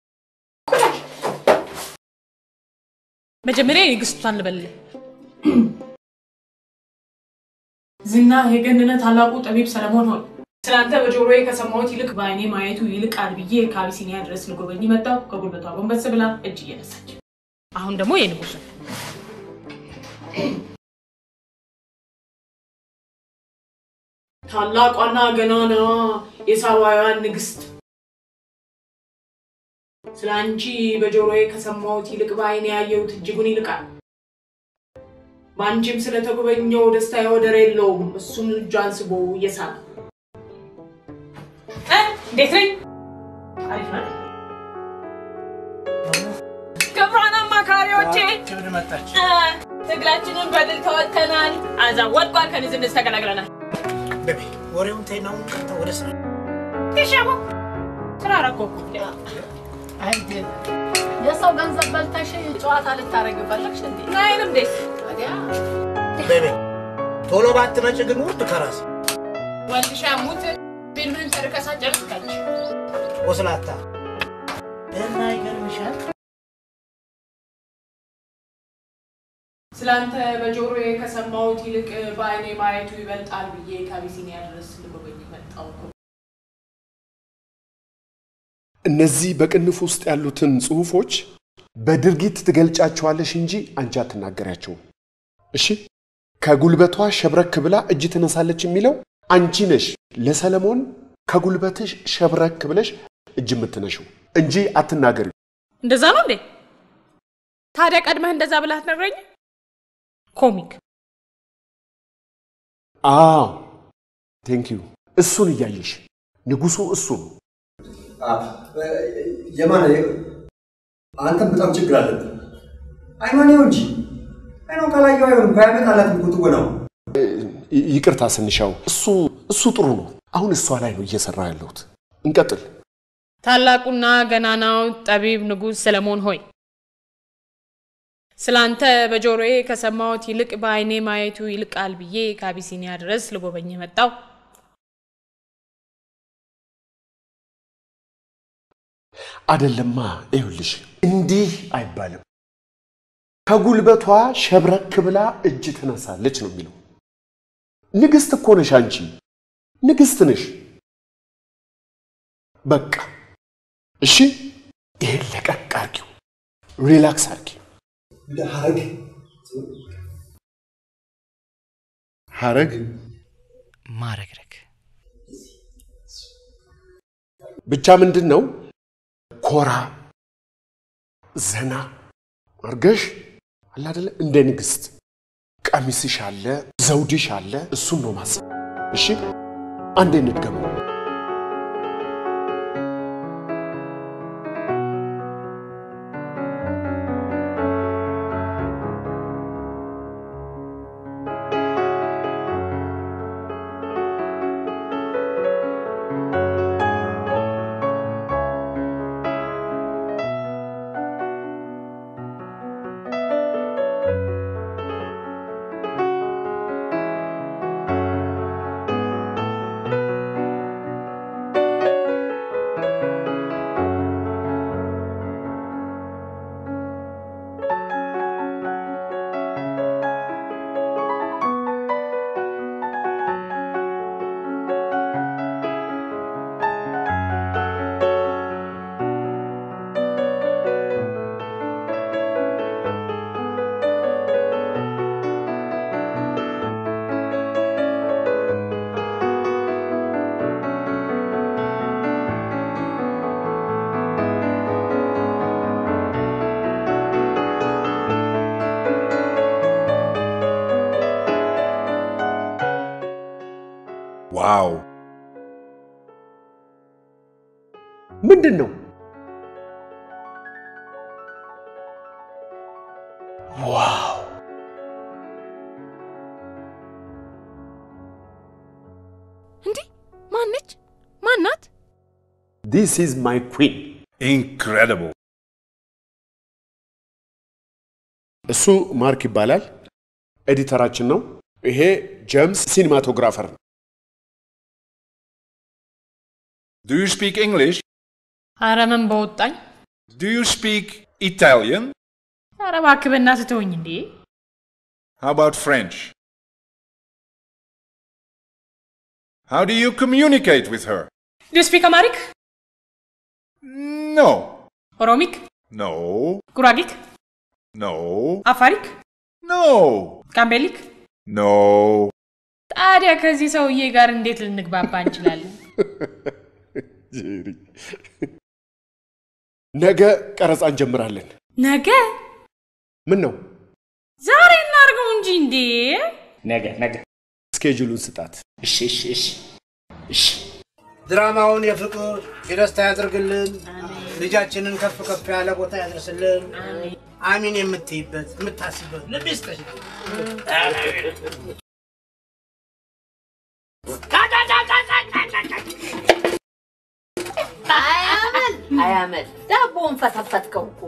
መጀመሪያ የንግስቷን ልበል። ዝና የገነነ ታላቁ ጠቢብ ሰለሞን ሆይ ስላንተ በጆሮዬ ከሰማሁት ይልቅ በዓይኔ ማየቱ ይልቃል ብዬ ከአቢሲኒያ ድረስ ልጎበኝ መጣሁ። ከጉልበቷ ጎንበስ ብላ እጅ እየነሳች አሁን ደግሞ የንጉሥ ታላቋና ገናና የሳባውያን ንግስት ስላንቺ በጆሮዬ ከሰማሁት ይልቅ በዓይኔ ያየሁት እጅጉን ይልቃል። ባንቺም ስለተጎበኘው ደስታ ወደር የለውም። እሱን እጇን ስቦ እየሳመ እንዴት ነኝ? አሪፍ ነው። ክቡራን አማካሪዎቼ ትግላችንን በድል ተወጥተናል። አዛብ ወድቋል። ከንዝንዝ ተገላግለናል። ቤቢ ወሬውን ተይናው ቀጥታ ወደ ስራ ተሻሙ ስራ ረኮኩ አይዴ የሰው ገንዘብ በልተሽ ጨዋታ ልታረጊ ፈለግሽ እንዴ? ናይንም ደስ ቤቢ ቶሎ ባትመጭ ግን ውርድ ከራስ ወልሻ ሙት ፊልምን ተርከሳ ጨርሳች ወስላታ እና ይገርምሻል ስላንተ በጆሮዬ ከሰማሁት ይልቅ በዓይኔ ማየቱ ይበልጣል ብዬ ከአቢሲኒያ ድረስ ልጎበኝ መጣሁ። እነዚህ በቅንፍ ውስጥ ያሉትን ጽሑፎች በድርጊት ትገልጫቸዋለሽ እንጂ አንቺ አትናገሪያቸውም። እሺ? ከጉልበቷ ሸብረክ ብላ እጅ ትነሳለች የሚለው አንቺ ነሽ ለሰለሞን ከጉልበትሽ ሸብረክ ብለሽ እጅ የምትነሺው እንጂ አትናገሪው። እንደዛ ነው እንዴ? ታዲያ ቀድመህ እንደዛ ብለህ አትነግረኝ? ኮሚክ ቴንክ ዩ። እሱን እያየሽ ንጉሱ እሱ ነው። የማን አንተም በጣም ችግር አለብህ። አይማኔው እንጂ አይኖ ካላየው አይሆንም። ባያመጣላት ነው። ይቅርታ ስንሻው፣ እሱ ጥሩ ነው። አሁን እሷ ላይ ነው እየሰራ ያለሁት። እንቀጥል። ታላቁና ገናናው ጠቢብ ንጉሥ ሰለሞን ሆይ ስላንተ በጆሮዬ ከሰማሁት ይልቅ በዓይኔ ማየቱ ይልቃል ብዬ ከአቢሲኒያ ድረስ ልጎበኝ መጣሁ። አይደለማ፣ ይኸውልሽ እንዲህ አይባልም። ከጉልበቷ ሸብረክ ብላ እጅ ትነሳለች ነው የሚለው። ንግስት እኮ ነሽ አንቺ፣ ንግስት ነሽ። በቃ እሺ፣ ይሄን ለቀቅ አድርጊው፣ ሪላክስ አድርጊው። ሐረግ ማረግረግ ብቻ ምንድን ነው? ኮራ ዘና አርገሽ አለ አይደለ? እንደ ንግስት ቀሚስሽ አለ፣ ዘውድሽ አለ። እሱን ነው ማሰብ። እሺ አንዴ እንድገመው። ምንድነው? ዋው! እንዴ ማነች? ማናት? This is my queen. Incredible. እሱ ማርክ ይባላል። ኤዲተራችን ነው። ይሄ ጄምስ ሲኒማቶግራፈር ነው። Do you speak English? ኧረ ምን በወጣኝ። Do you speak Italian? ኧረ እባክህ በእናትህ ተወኝ እንዴ። How about French? How do you communicate with her? Do you speak Amharic? No. Oromic? No. Guragic? No. Afaric? No. Kambelic? No. ታዲያ ከዚህ ሰውዬ ጋር እንዴት ልንግባባ እንችላለን? ጄሪ ነገ ቀረጻ እንጀምራለን። ነገ? ምን ነው? ዛሬ እናርገው እንጂ እንዴ። ነገ ስኬጁሉን ስጣት። እሺ ድራማውን የፍቅር የደስታ ያድርግልን። ልጃችንን ከፍ ከፍ ያለ ቦታ ያድርስልን። አሚን የምትይበት የምታስበት ልብስተሽ አያመል ዳቦን ፈተፈትከው እኮ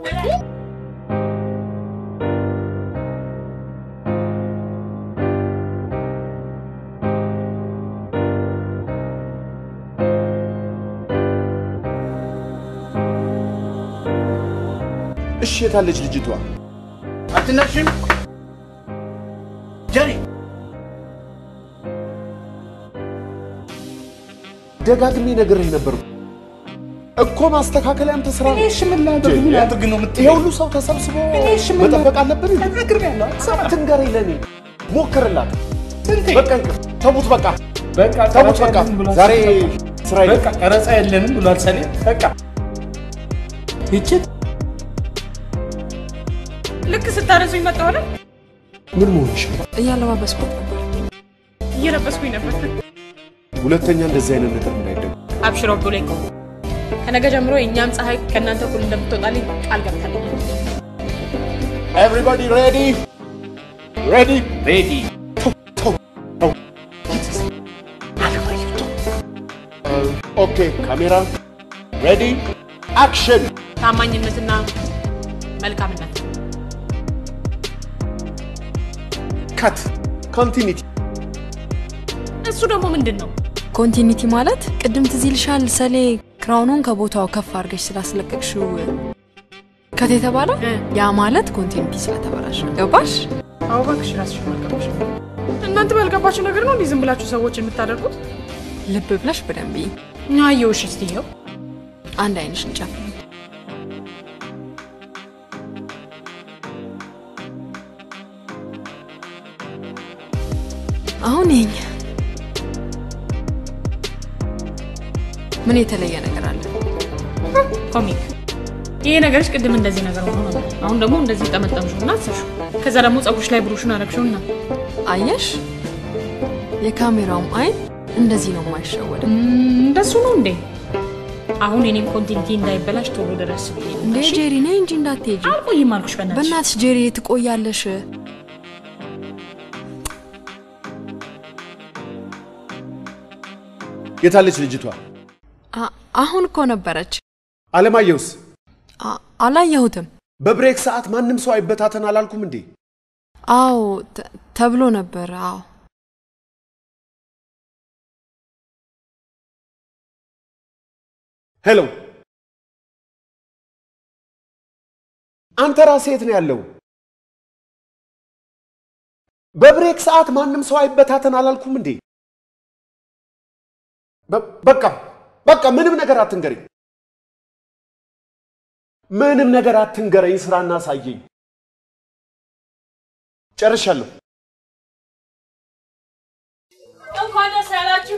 እሺ የታለች ልጅቷ? አትነሽም ጀሪ ደጋግሜ ነግሬህ ነበር እኮ ማስተካከል ያንተ ስራ ነው። እሺ ምን ላድርግ ነው የምትለው? የሁሉ ሰው ተሰብስቦ መጠበቅ አለብን። ነግሬያለሁ። አትንገረኝ ለኔ ሞክርላት። በቃ ተውት በቃ ተውት በቃ ዛሬ ስራ የለም። በቃ ቀረጻ የለንም ብሏል ሰሌን። በቃ ይችት ልክ ስታረሱኝ መጣሁ አይደል? ምን ሆነሽ? እያለባበስኩት ነበር። እየለበስኩኝ ነበር። ሁለተኛ እንደዚህ አይነት ነገር እንዳይደገም አብሽሮ ብሎኝ ከነገ ጀምሮ የኛም ፀሐይ ከናንተ እኩል እንደምትወጣልኝ ቃል ገብታለች። Everybody ready? Ready. Okay, camera. Ready? Action. ታማኝነትና መልካምነት cut continuity እሱ ደግሞ ምንድነው? ኮንቲኒቲ ማለት ቅድም ትዝ ይልሻል ሰሌ ክራውኑን ከቦታው ከፍ አድርገሽ ስላስለቀቅሽው ከት የተባለው ያ ማለት ኮንቲኒቲ ስለተበላሽ ነው። ገባሽ? አዎ እባክሽ ራስሽ ማልገባሽ። እናንተ ባልገባችሁ ነገር ነው እንዴ ዝም ብላችሁ ሰዎች የምታደርጉት? ልብ ብለሽ በደንብ ናየውሽ እስቲ ይኸው አንድ አይንሽን ጨፍኝ። አሁን ይሄኝ ምን የተለየ ነገር አለ? ኮሚክ ይሄ ነገርሽ ቅድም እንደዚህ ነገር ሆኖ ነበር። አሁን ደግሞ እንደዚህ ተመጣጣምሽውና አሰሽ ከዛ ደግሞ ጸጉርሽ ላይ ብሩሽን አረግሽውና አየሽ የካሜራውም አይን እንደዚህ ነው የማይሸወድ። እንደሱ ነው እንዴ? አሁን የኔም ኮንቲኒቲ እንዳይበላሽ ቶሎ ድረስ እንዴ ጄሪ ነይ እንጂ እንዳትሄጂ። አልቆይም አልኩሽ በእናትሽ ጄሪ ትቆያለሽ። የታለች ልጅቷ? አሁን እኮ ነበረች። አለማየሁስ? አላየሁትም። በብሬክ ሰዓት ማንም ሰው አይበታተን አላልኩም እንዴ? አዎ ተብሎ ነበር። አዎ ሄሎ አንተ ራስህ የት ነው ያለው? በብሬክ ሰዓት ማንም ሰው አይበታተን አላልኩም እንዴ? በቃ ምንም ነገር አትንገረኝ። ምንም ነገር አትንገረኝ። ስራና ሳየኝ ጨርሻለሁ። እንኳን ደስ ያላችሁ።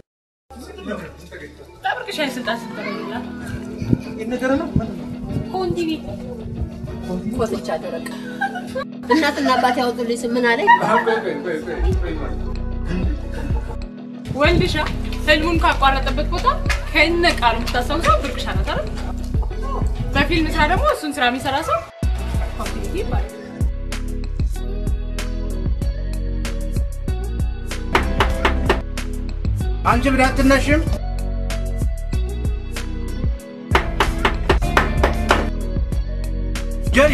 ታብርክሽ አይስልጣን ስትተረላ የነገር ነው ኮንቲኒቲ ኮስቻ ደረቀ እናትና አባት ያወጡልኝ ምን አለኝ ወልድሻ ህልሙን ካቋረጠበት ቦታ ከነ ቃሉ ተሳውሰው ብርቅሻ ናት አይደል? በፊልም ስራ ደግሞ እሱን ስራ የሚሰራ ሰው ኮንቲኒቲ ይባላል። አንቺ ብዳትነሽም ጀሪ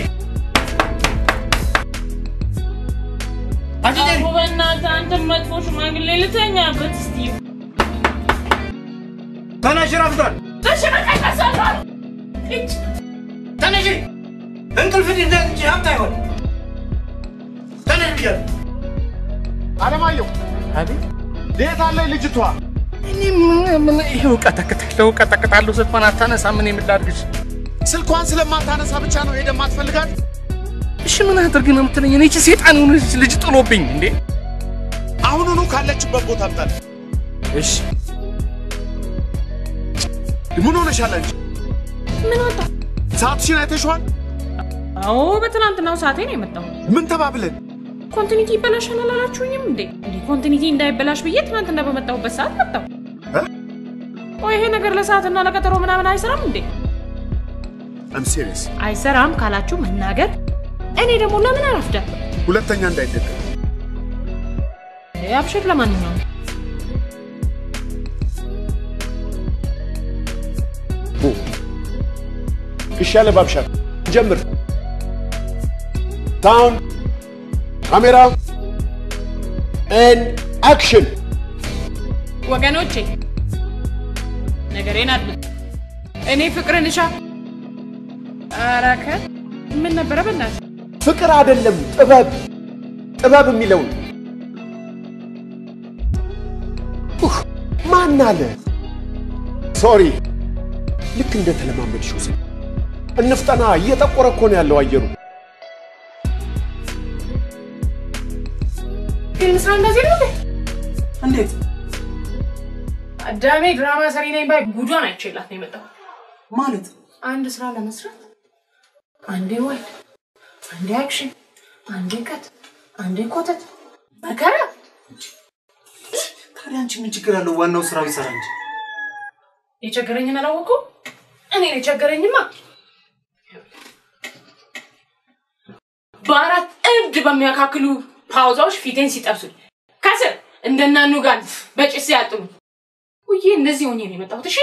አንተ መጥፎ ሽማግሌ ልተኛበት እስቲ ተነሽ ረፍዷል ተነሽ እንቅልፍ እንጂ ሀብት አይሆን ተነሽ ብያለሁ አለማየሁ አቤት የት አለ ልጅቷ እኔ ምን ይሄው ቀጠቅጣለሁ ስልኳን አታነሳ ምን የምላድርግሽ ስልኳን ስለማታነሳ ብቻ ነው ሄደ ማትፈልጋት እሺ ምን አድርግ ነው የምትለኝ እኔ እቺ ሰይጣን ሆነች ልጅ ጥሎብኝ እንዴ አሁኑኑ ካለችበት ቦታ አምጣት እሺ ምን ሆነሻል አንቺ ምን ወጣ ሰዓትሽን አይተሽዋል አዎ በትናንትናው ሰዓቴ ነው የመጣው ምን ተባብለን ኮንቲኒቲ ይበላሻል አላላችሁኝም እንዴ ኮንቲኒቲ እንዳይበላሽ ብዬ ትናንትና በመጣሁበት ሰዓት መጣሁ ቆይ ይሄ ነገር ለሰዓትና ለቀጠሮ ምናምን አይሰራም እንዴ I'm serious አይሰራም ካላችሁ መናገር እኔ ደግሞ ለምን አረፍደ ሁለተኛ እንዳይደገም ያብሽር ለማንኛውም ይሻለ ባብሻር ጀምር ሳውንድ ካሜራ and action ወገኖቼ ነገሬን አድምጡ እኔ ፍቅርን እሻ አራከ ምን ነበር በእናትህ ፍቅር አይደለም ጥበብ የሚለው ማን አለ ሶሪ ልክ እንደ ተለማመድሽው ሰው እንፍጠና እየጠቆረ እኮ ነው ያለው አየሩ ፊልም ስራ እንደዚህ ነው እንዴት አዳሜ ድራማ ሰሪ ነኝ ባይ ጉዷን አይቼላት ነው የመጣው ማለት አንድ ስራ ለመስራት አንዴ ወይ አንዴ አክሽን አንዴ ከት አንዴ ኮተት በከራ ታዲያ አንቺ ምን ችግር አለው ዋናው ስራው ይሰራ እንጂ የቸገረኝን አላወቀው እኔ የቸገረኝማ በአራት እብድ በሚያካክሉ ፓውዛዎች ፊቴን ሲጠብሱኝ ከስር እንደናኑ ጋር በጭስ ያጥሉ ውዬ እንደዚህ ሆኜ ነው የመጣሁት እሺ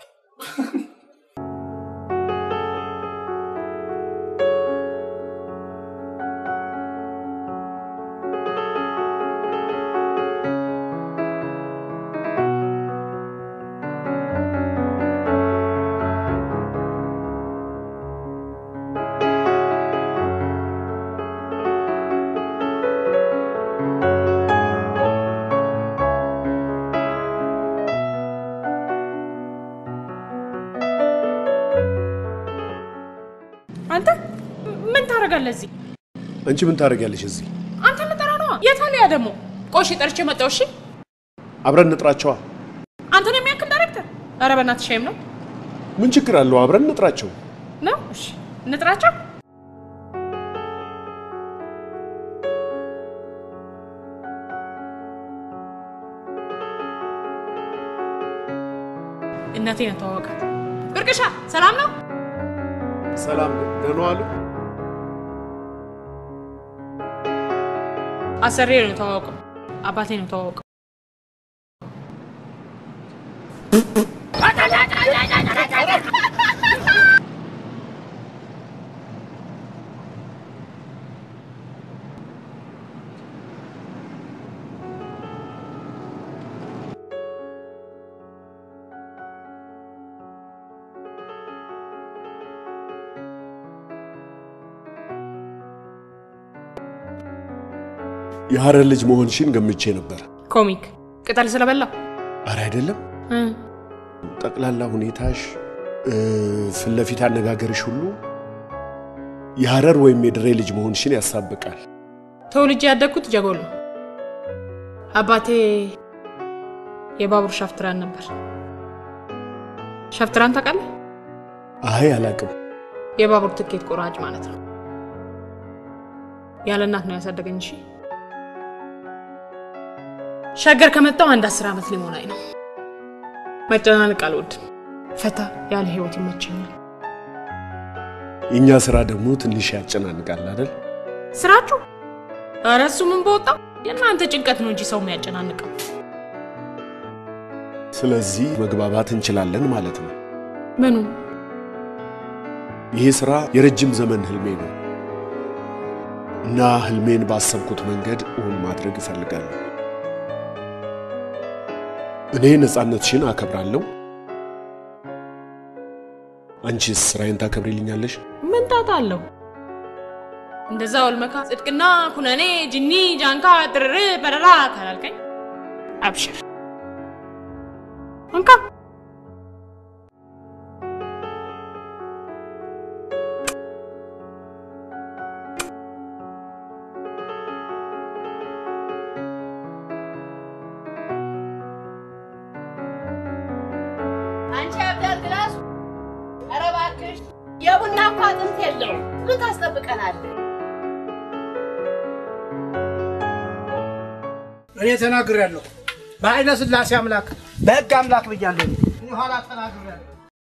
ለዚህ አንቺ ምን ታረጋለሽ እዚህ አንተ ልጠራ ነው የታለ ያ ደሞ ቆሽ ጠርቼ መጣው እሺ አብረን እንጥራቸው አንተ ነው የሚያክል ዳይሬክተር አረ በእናትሽ ሸም ነው ምን ችግር አለው አብረን እንጥራቸው ነው እሺ እንጥራቸው እናቴ ነው ተዋወቃት ብርቅሻ ሰላም ነው ሰላም ደህና ዋሉ አሰሬ ነው ተዋወቀው አባቴ ነው ተዋወቀው የሐረር ልጅ መሆንሽን ገምቼ ነበር ኮሚክ ቅጠል ስለበላ አረ አይደለም ጠቅላላ ሁኔታሽ ፍለፊት አነጋገርሽ ሁሉ የሐረር ወይም የድሬ ልጅ መሆንሽን ያሳብቃል ተወልጄ ያደግኩት ጀጎል ነው አባቴ የባቡር ሻፍትራን ነበር ሻፍትራን ታውቃለህ አይ አላውቅም የባቡር ትኬት ቆራጭ ማለት ነው ያለ እናት ነው ያሳደገኝ እሺ ሸገር ከመጣው አንድ 10 አመት ሊሞላኝ ነው መጨናነቅ አልወድም። ፈታ ያለ ህይወት ይመቸኛል። የኛ ስራ ደግሞ ትንሽ ያጨናንቃል አይደል? ስራችሁ? ኧረ እሱ ምን በወጣው የእናንተ ጭንቀት ነው እንጂ ሰው የሚያጨናንቀው። ስለዚህ መግባባት እንችላለን ማለት ነው። ምኑ? ይሄ ስራ የረጅም ዘመን ህልሜ ነው እና ህልሜን ባሰብኩት መንገድ እውን ማድረግ እፈልጋለሁ። እኔ ነፃነትሽን አከብራለሁ። አንቺስ ስራዬን ታከብሪልኛለሽ? ምን ታጣለው? እንደዛ ወልመካ ጽድቅና ኩነኔ ጅኒ ጃንካ ጥርር በረራ ካላልከኝ አብሽር እንካ አንቺ አብዳር ግላስ አረባክሽ የቡና ቋጥንት የለው ምን ታስጠብቀናል? እኔ ተናግሬያለሁ። በአይነ ስላሴ አምላክ በህግ አምላክ ብያለሁ። እኔ ኋላ ተናግሬያለሁ።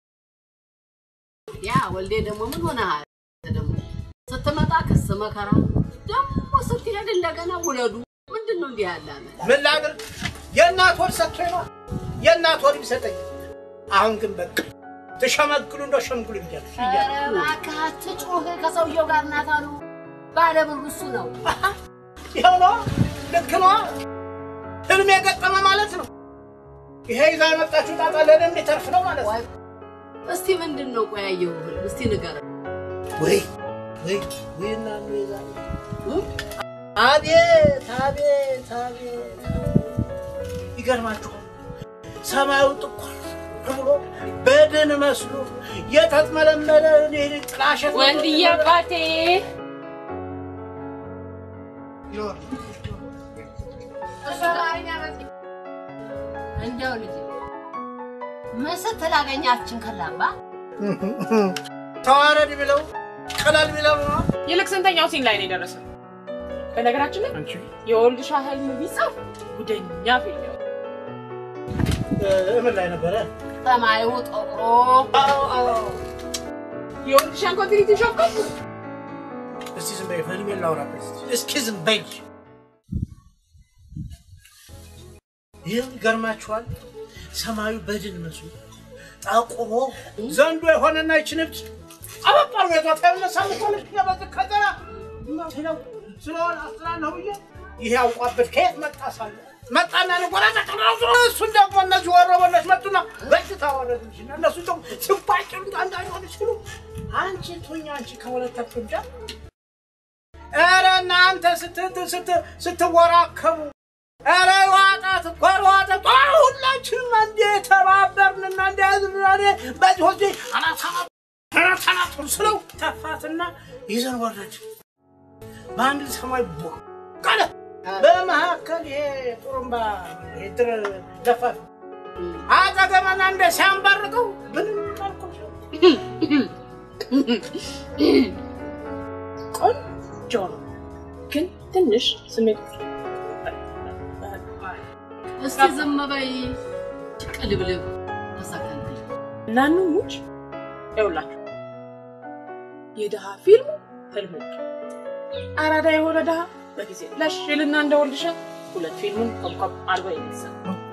ያ ወልዴ ደግሞ ምን ሆነሃል? ደግሞ ስትመጣ ክስ መከራ ደግሞ ስትሄድ እንደገና ውለዱ ምንድነው እንዲህ ያለ? ምን ላድርግ? የእናት ወር ሰጥቶኝ ነው። የእናት ወር ቢሰጠኝ አሁን ግን በቃ ተሸመግሉ እንደ ሸምግሉ ይያለሽ። እባክህ አትጮህ። ከሰውየው ጋር እናት አሉ ባለብሩ እሱ ነው። ይኸው ነው። ልክ ነው። ህልም የገጠመ ማለት ነው። ይሄ ይዛ የመጣችው ጣጣ ለደም ሊተርፍ ነው ማለት ነው። እስቲ ምንድነው ቆያየው ህልም እስቲ ንገረን። ወይ እና ነው አቤት አቤት አቤት ይገርማችኋል። ሰማዩ ጥቁር ብሎ በደን መስሎ የተጥመለመለ ጥላሸት ወንድዬ አባቴ እንደው ልጅ መሰት ላገኛችን ከላባ ተዋረድ ብለው ቀላል ብለው ይልቅ ስንተኛው ሲን ላይ ነው የደረሰው? በነገራችን ላይ የወልድ ሻህል ቢጻፍ ጉደኛ ፊልም ነው። ምን ላይ ነበረ? ሰማዩ ጠቁሮ የወልድ ሻን ኮንትሪቲ ሾከው እስቲ ዝም በይ ፈልሜ ላውራበት እስኪ ዝም በይ። ይገርማችኋል። ሰማዩ በድን መስሎ ጠቁሮ ዘንዶ የሆነና ይችንብት አባባው የቷታውና ሳምንታለች ከበከተራ ነው ስለሆነ አስተላልፈው ይሄ አውቋበት ከየት መጣሳለ መጣና ነው ወራታ ተራውሮ እሱ ደግሞ እነዚህ ወረበለች መጡና በጭታ ወረዱና እነሱ ደግሞ ሲባጭሩ አንዳንዱ ሲሉ አንቺ ቶኛ አንቺ ከወለተ ፍንጃ አረ እናንተ ስትወራከቡ አረ ዋጣት ቆርዋጣ ሁላችንም እንደ ተባበርንና እንደያዝናኔ በዚህ ሆጂ አናታናቱ ስለው ተፋትና ይዘን ወረድ ባንድ ሰማይ ቦ ካለ በመሐከል ይሄ ጡሩምባ ይድር ደፋት አጠገመና እንደ ሲያንባርቀው ብንም አልኩ ቆንጆ ነው ግን ትንሽ ስሜት እስቲ ዝም በይ ቅልብልብ ተሰከነ ናኑ ሙጭ ይውላችሁ የደሃ ፊልም ህልሞች አራዳ የሆነ ደሃ በጊዜ ለሽልና እንደወልድሻ ሁለት ፊልሙን ኮምኮም አልባ ይመስል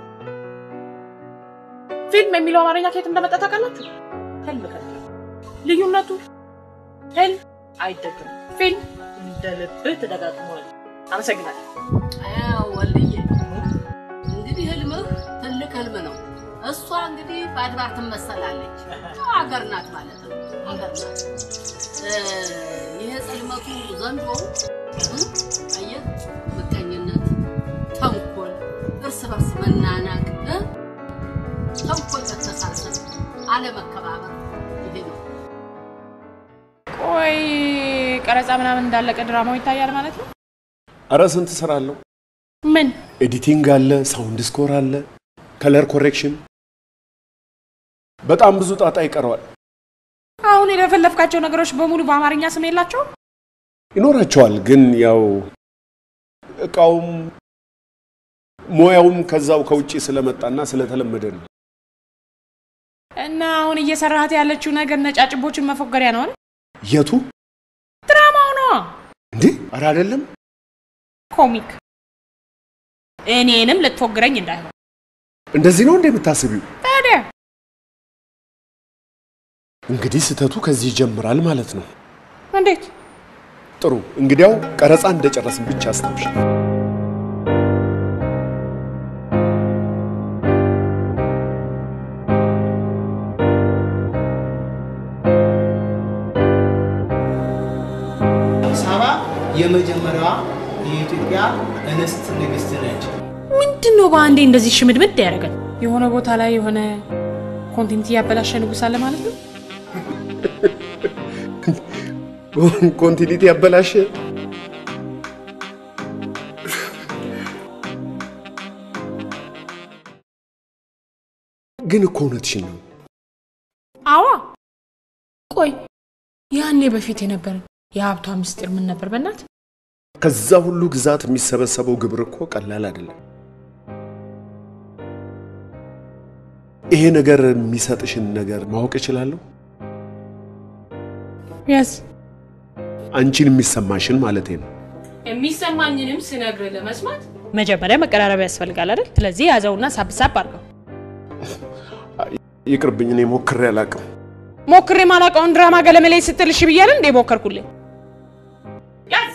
ፊልም የሚለው አማርኛ ከየት እንደመጣ ታውቃላችሁ? ህልም ከሚለው ልዩነቱ ህልም አይደግም ፊልም እንደልብ ተደጋግሟል። አመሰግናለሁ። አዎ ወልዬ እንግዲህ ህልምህ ትልቅ ህልም ነው። እሷ እንግዲህ ባድባር ትመሰላለች። ሀገር ናት ማለት ነው። ሀገር ናት። ይሄ ጽልመቱ ዘንዶ አየህ ምቀኝነት፣ ተንኮል፣ እርስ በርስ መናናቅ፣ ተንኮል፣ ተሳሰብ፣ አለመከባበር ይሄ ነው። ቆይ ቀረጻ ምናምን እንዳለቀ ድራማው ይታያል ማለት ነው? አረ ስንት ስራ አለው። ምን ኤዲቲንግ አለ፣ ሳውንድ ስኮር አለ፣ ከለር ኮሬክሽን በጣም ብዙ ጣጣ ይቀረዋል። አሁን የለፈለፍካቸው ነገሮች በሙሉ በአማርኛ ስም የላቸው? ይኖራቸዋል ግን ያው እቃውም ሞያውም ከዛው ከውጪ ስለመጣና ስለተለመደ ነው። እና አሁን እየሰራሃት ያለችው ነገር ነጫጭቦችን መፎገሪያ ነው አይደል? የቱ ድራማው ነው እንዴ? ኧረ አይደለም፣ ኮሚክ። እኔንም ልትፎግረኝ እንዳይሆን። እንደዚህ ነው እንዴ የምታስቢው? ታዲያ እንግዲህ ስተቱ ከዚህ ይጀምራል ማለት ነው። እንዴት? ጥሩ፣ እንግዲያው ቀረጻ እንደጨረስን ብቻ አስታውሽ። ሳባ የመጀመሪያዋ የኢትዮጵያ እንስት ንግስት ነች። ምንድነው በአንዴ እንደዚህ ሽምድምድ ያደርጋል? የሆነ ቦታ ላይ የሆነ ኮንቴንት ያበላሸ ንጉስ አለ ማለት ነው። ኮንቲኒቲ ያበላሸ ግን እኮ እውነትሽን ነው። አዋ ቆይ ያኔ በፊት የነበረ የሀብቷ ምስጢር ምን ነበር? በእናት ከዛ ሁሉ ግዛት የሚሰበሰበው ግብር እኮ ቀላል አይደለም። ይሄ ነገር የሚሰጥሽን ነገር ማወቅ እችላለሁ? ያስ አንቺን የሚሰማሽን ማለቴ ነው። የሚሰማኝንም ስነግር ለመስማት መጀመሪያ መቀራረብ ያስፈልጋል አይደል? ስለዚህ ያዘውና ሳብሳብ አድርገው። ይቅርብኝ፣ እኔ ሞክሬ አላውቅም። ሞክሬ ማላውቀውን ድራማ ገለመሌ ስትል እሺ ብያለሁ እንዴ? ሞከርኩልኝ። ያዝ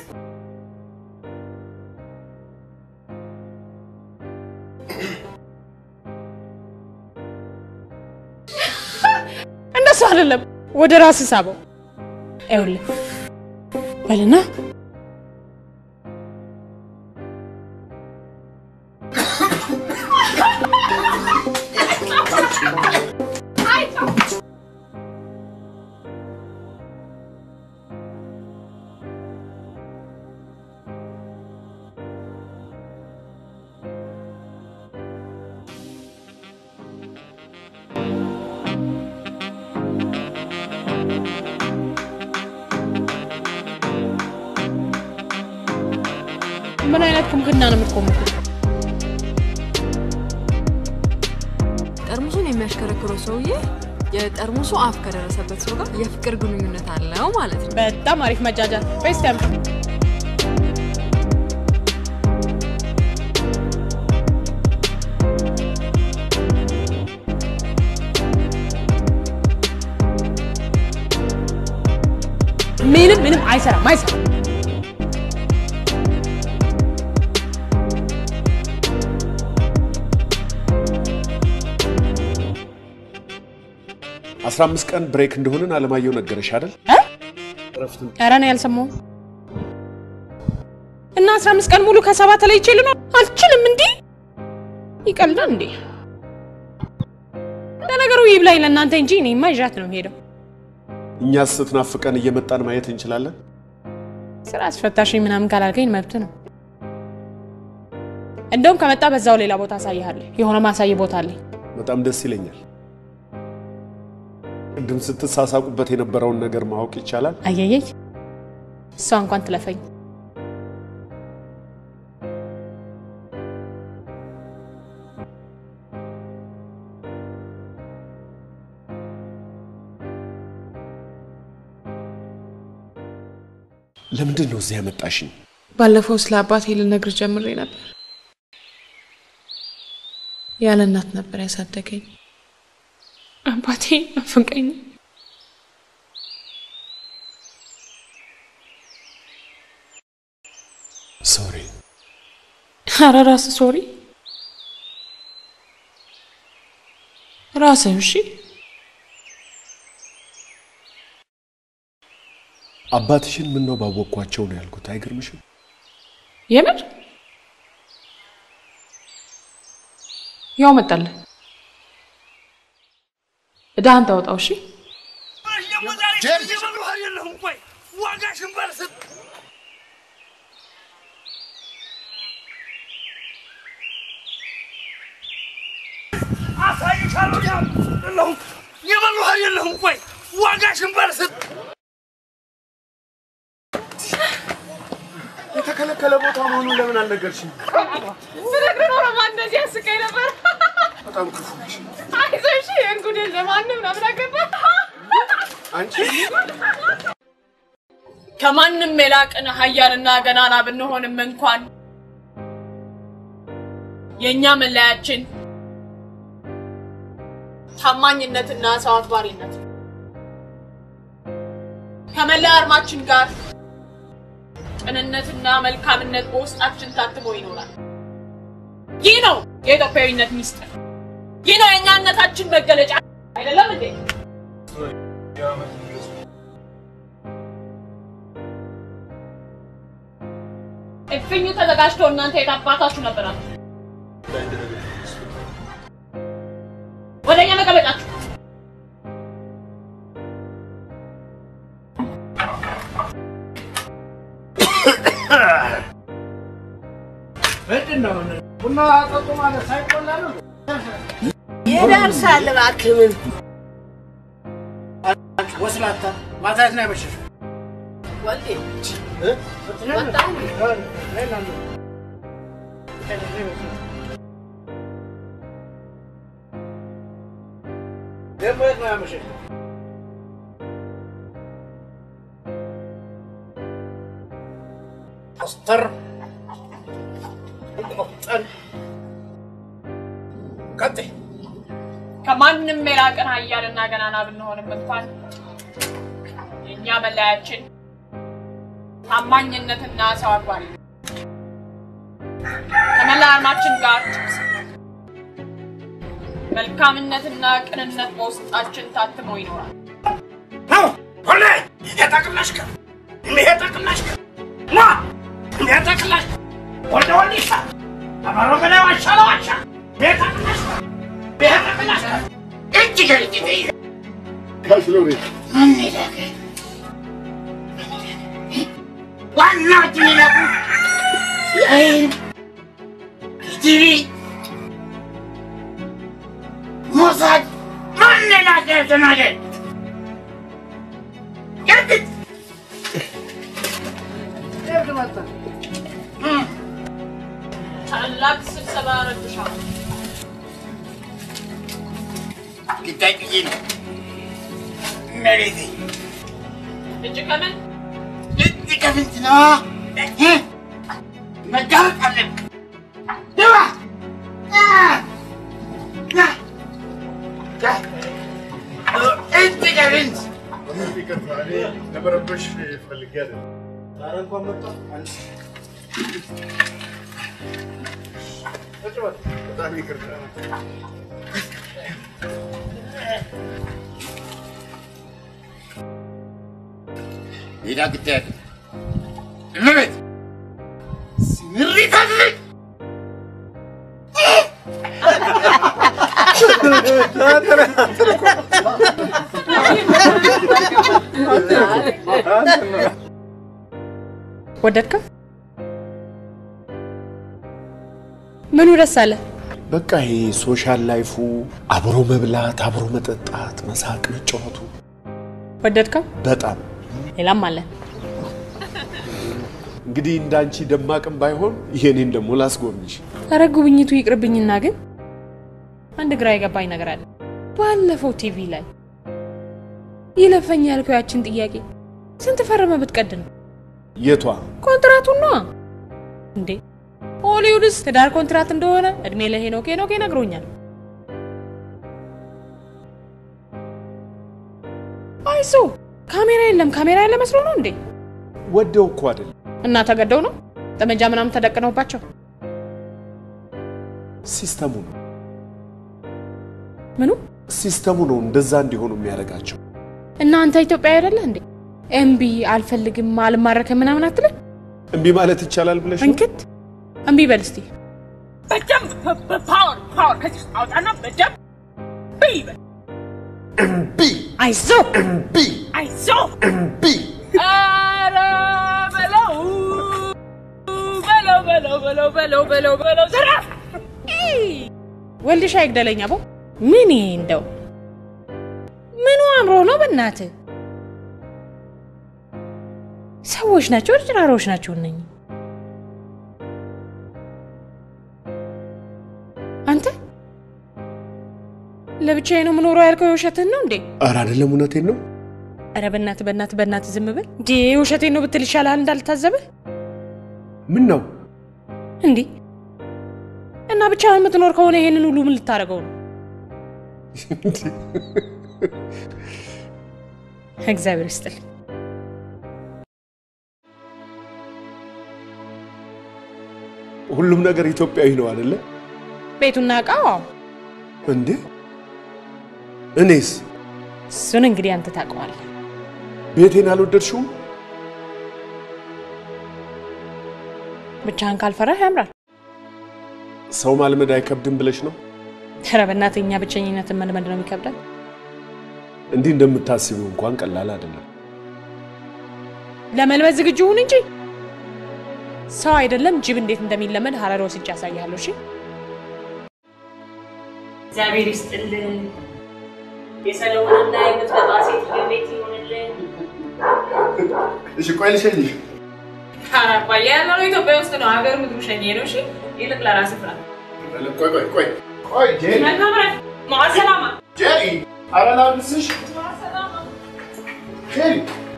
እንደሱ አይደለም፣ ወደ ራስ ሳበው። አይውልህ በልና ምን አይነት ኩምክና ነው የምትቆሙት? ጠርሙሱን የሚያሽከረክረው ሰውዬ የጠርሙሱ አፍ ከደረሰበት ሰው ጋር የፍቅር ግንኙነት አለው ማለት ነው። በጣም አሪፍ መጃጃል። በስቲያም ምንም አይሰራም። 15 ቀን ብሬክ እንደሆነን አለማየሁ ነገረሽ አይደል? ረፍት ኧረ ነው ያልሰማው። እና 15 ቀን ሙሉ ከሰባ ተለይቼ ልኖር አልችልም እንዴ? ይቀልዳል እንዴ? ለነገሩ ይብላኝ ለእናንተ እንጂ እኔማ ይዣት ነው የምሄደው። እኛስ ስትናፍቀን እየመጣን ማየት እንችላለን። ስራ አስፈታሽኝ ምናምን ካላልከኝ መብት ነው። እንደውም ከመጣ በዛው ሌላ ቦታ አሳይሃለሁ። የሆነ ማሳይ ቦታ አለ። በጣም ደስ ይለኛል። ቅድም ስትሳሳቁበት የነበረውን ነገር ማወቅ ይቻላል? አየየይ እሷ እንኳን ትለፈኝ። ለምንድን ነው እዚህ ያመጣሽኝ? ባለፈው ስለ አባቴ ልነግር ጀምሬ ነበር። ያለ እናት ነበር ያሳደገኝ። አባቴ አፈንቀኝ። ሶሪ። ኧረ ራስህ ሶሪ። ራስህ እሺ። አባትሽን ምን ነው ባወቅኳቸው ነው ያልኩት። አይገርምሽም? የምር ያው መጣልህ። እዳህን ታወጣው እሺ። የተከለከለ ቦታ መሆኑን ለምን አልነገርሽኝ? ስለግሮ ነው እንደዚህ ያስቀኝ ነበር። በጣም ክፉ ነሽ። አይዞሽ እንጉ ጉድ ለማንም ነው አብራገባ አንቺ ከማንም የላቅን ሀያልና ገናና ብንሆንም እንኳን የኛ መለያችን ታማኝነትና ሰው አክባሪነት ከመለያ አርማችን ጋር ቅንነትና መልካምነት በውስጣችን ታትሞ ይኖራል። ይህ ነው የኢትዮጵያዊነት ሚስጥር። ይህ ነው የኛነታችን መገለጫ አይደለም እንዴ? እፍኙ ተዘጋጅቶ እናንተ የታባታችሁ ነበራችሁ። ወደኛ መቀመጫችሁ ምንድነው? ቡና ጠጡ ማለት ሳይቆላ ነው። ይደርሳል እባክህ። ምን ወስላታ ማታት ነው ያበሸሽ ወልዴ أستر قطن قطع ከማንም የላቅን ሀያልና ገናና ብንሆንም እንኳን የኛ መለያችን ታማኝነትና ሰው አክባሪ ከመለያ አርማችን ጋር መልካምነትና ቅንነት በውስጣችን ታትሞ ይኖራል። ሆነ የታቅላሽከ ማ የታቅላሽ ወደ ወዲሳ አባሮ ገና ዋሻ የታቅላሽ እጅ ገልጭ ካሽሎሪ ምን ይላል ዋናው ትንያቁ ቲቪ ሞሳድ ምን ይላል ተናገ ያድት ኤርድማታ ታላቅ ስብሰባ ረብሻል። ግዳጅ ነው መሬቴ እጅ ከምን ነው መጋለጥ አለብህ። ደዋ እጅ ከፍንት ይቀርታኔ ለመረበሽ ፈልጌ አይደለም። ዛሬ እንኳን መጣ አንቺ በጣም ይቅርታ። ሌላ ግዳጅ እመቤት ስምሪት አድርግ ወደድከው? ምኑ ደስ አለ? በቃ ይሄ ሶሻል ላይፉ አብሮ መብላት፣ አብሮ መጠጣት፣ መሳቅ፣ መጫወቱ ወደድከው? በጣም ሌላም አለ። እንግዲህ እንዳንቺ ደማቅም ባይሆን የኔን ደሞ ላስጎብኝሽ። ኧረ ጉብኝቱ ይቅርብኝና ግን አንድ ግራ የገባኝ ነገር አለ። ባለፈው ቲቪ ላይ ይለፈኝ ያልከው ያችን ጥያቄ ስንት ፈረመ ብትቀድ ነው? የቷ? ኮንትራቱን ነው እንዴ? ሆሊውድስ ትዳር ኮንትራት እንደሆነ እድሜ ለሄኖክ ነግሮኛል። አይዞ ካሜራ የለም መስሎ ነው እንዴ? ወደው እኮ አይደል እና ተገደው ነው ጠመንጃ ምናምን ተደቅነውባቸው። ሲስተሙ ነው። ምኑ? ሲስተሙ ነው እንደዛ እንዲሆኑ የሚያደርጋቸው። እና አንተ ኢትዮጵያዊ አይደለህ እንዴ? እምቢ አልፈልግም አልማረከም ምናምን አትልም? እምቢ ማለት ይቻላል ብለሽ እንክት እምቢ በል እስቲ። በደንብ ፓወር ከዚህ አውጣና በደንብ በይበል እምቢ አይዞ እምቢ አይዞ እምቢ ኧረ በለው ዘራፍ ወልድሽ አይግደለኝ አቦ። ምን እንደው ምኑ አምሮ ነው በእናትህ? ሰዎች ናቸው ጭራሮች ናቸው እነኝ። አንተ ለብቻዬ ነው የምኖረው ያልከው የውሸትህን ነው እንዴ? ኧረ አይደለም እውነቴን ነው። ኧረ በእናትህ ዝም በል እንዴ። ውሸቴን ነው ብትል ይሻላል እንዳልታዘብህ። ምን ነው እንዴ? እና ብቻህን የምትኖር ከሆነ ይሄንን ሁሉ ምን ልታረገው ነው? እግዚአብሔር ይስጥልኝ። ሁሉም ነገር ኢትዮጵያዊ ነው አይደለ? ቤቱና ዕቃው እንዴ? እኔስ? እሱን እንግዲህ አንተ ታውቀዋለህ። ቤቴን አልወደድሽውም? ብቻህን ካልፈራህ ያምራል። ሰው ማልመድ አይከብድም ብለሽ ነው? ኧረ በእናትህ እኛ ብቸኝነትን መልመድ ነው የሚከብደን። እንዲህ እንደምታስቢው እንኳን ቀላል አይደለም። ለመልመድ ዝግጁ ሁን እንጂ ሰው አይደለም ጅብ እንዴት እንደሚለመድ ሀረር ወስጄ አሳያለሁ። እሺ? እግዚአብሔር ይስጥልን። የሰለሞንና የምትመጣ ሴትዮ ቤት ይሁንልን። እሺ ቆይ ልሸኝሽ። አባዬ ያለው ኢትዮጵያ ውስጥ ነው፣ ሀገር ምድሩ ሸኜ ነው። እሺ? ይልቅ ለራስህ ፍራ። ቆይ ጄሪ፣ ማሰላማ ጄሪ፣ ኧረ ላብስሽ ጄሪ።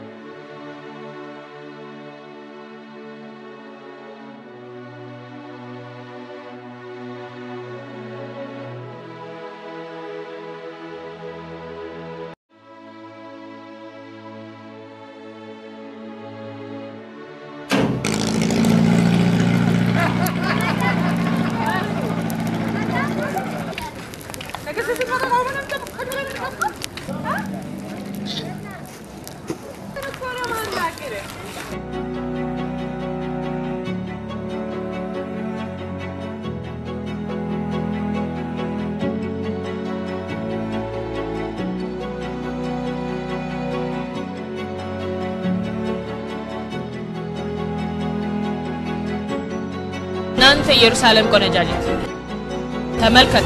እናንተ ኢየሩሳሌም ቆነጃጅት ተመልከቱ።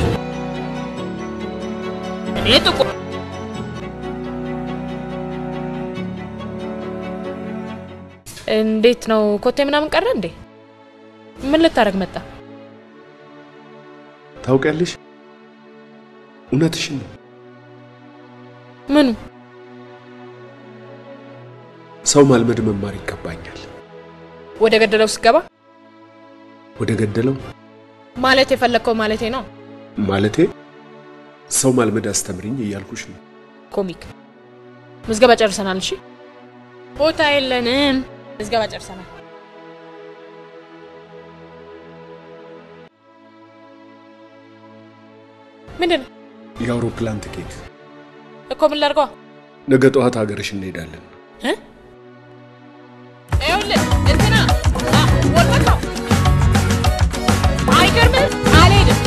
እኔ ጥቁር እንዴት ነው ኮቴ ምናምን ቀረ እንዴ? ምን ልታረግ መጣ? ታውቂያለሽ፣ እውነትሽን ነው። ምኑ? ሰው ማልመድ መማር ይገባኛል። ወደ ገደለው ስገባ ወደ ገደለው ማለት የፈለከው ማለቴ ነው? ማለቴ ሰው ማልመድ አስተምሪኝ እያልኩሽ ነው። ኮሚክ ምዝገባ ጨርሰናል። እሺ? ቦታ የለንም። ምዝገባ ጨርሰናል። ምንድን ነው? የአውሮፕላን ትኬት እኮ ምን ላድርገው? ነገ ጠዋት ሀገርሽ እንሄዳለን። ይኸውልህ እንትና ወልበካው አይገርምም? አልሄድም።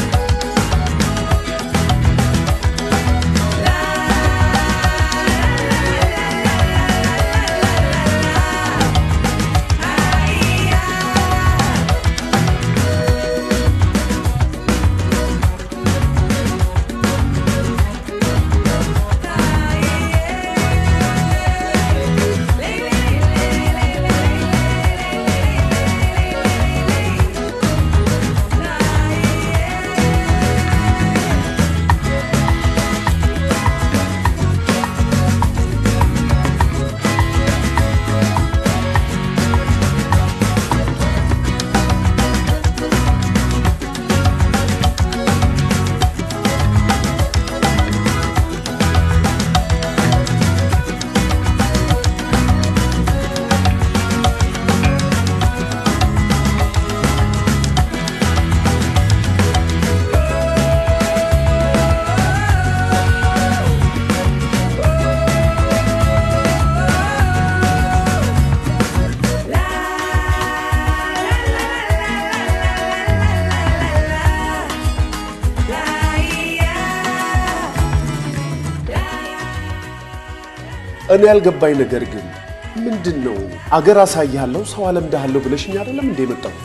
እኔ ያልገባኝ ነገር ግን ምንድነው? አገር አሳያለሁ ሰው አለምዳለሁ ብለሽኝ አይደለም እንደ መጣሁት?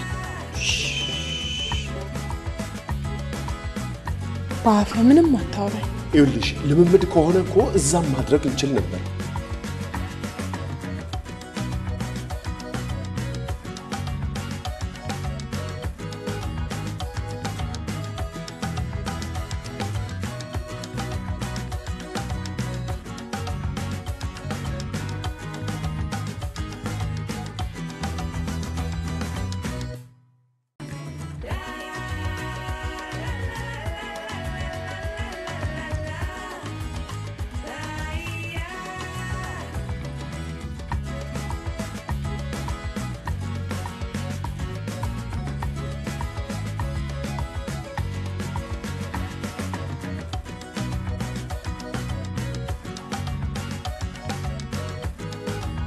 ባፍ ምንም አታውራኝ። ይኸውልሽ ልምምድ ከሆነ እኮ እዛም ማድረግ እንችል ነበር።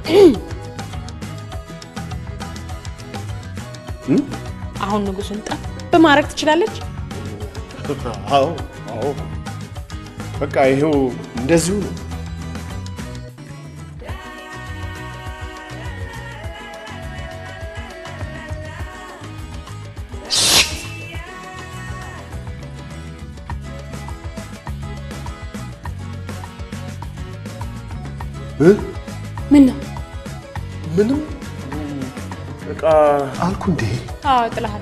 አሁን ንጉሱን በማረክ ትችላለች? አዎ በቃ ይሄው እንደዚሁ ነው። ምን ነው? ምንም በቃ አልኩ እንዴ? አዎ ጥላሃል።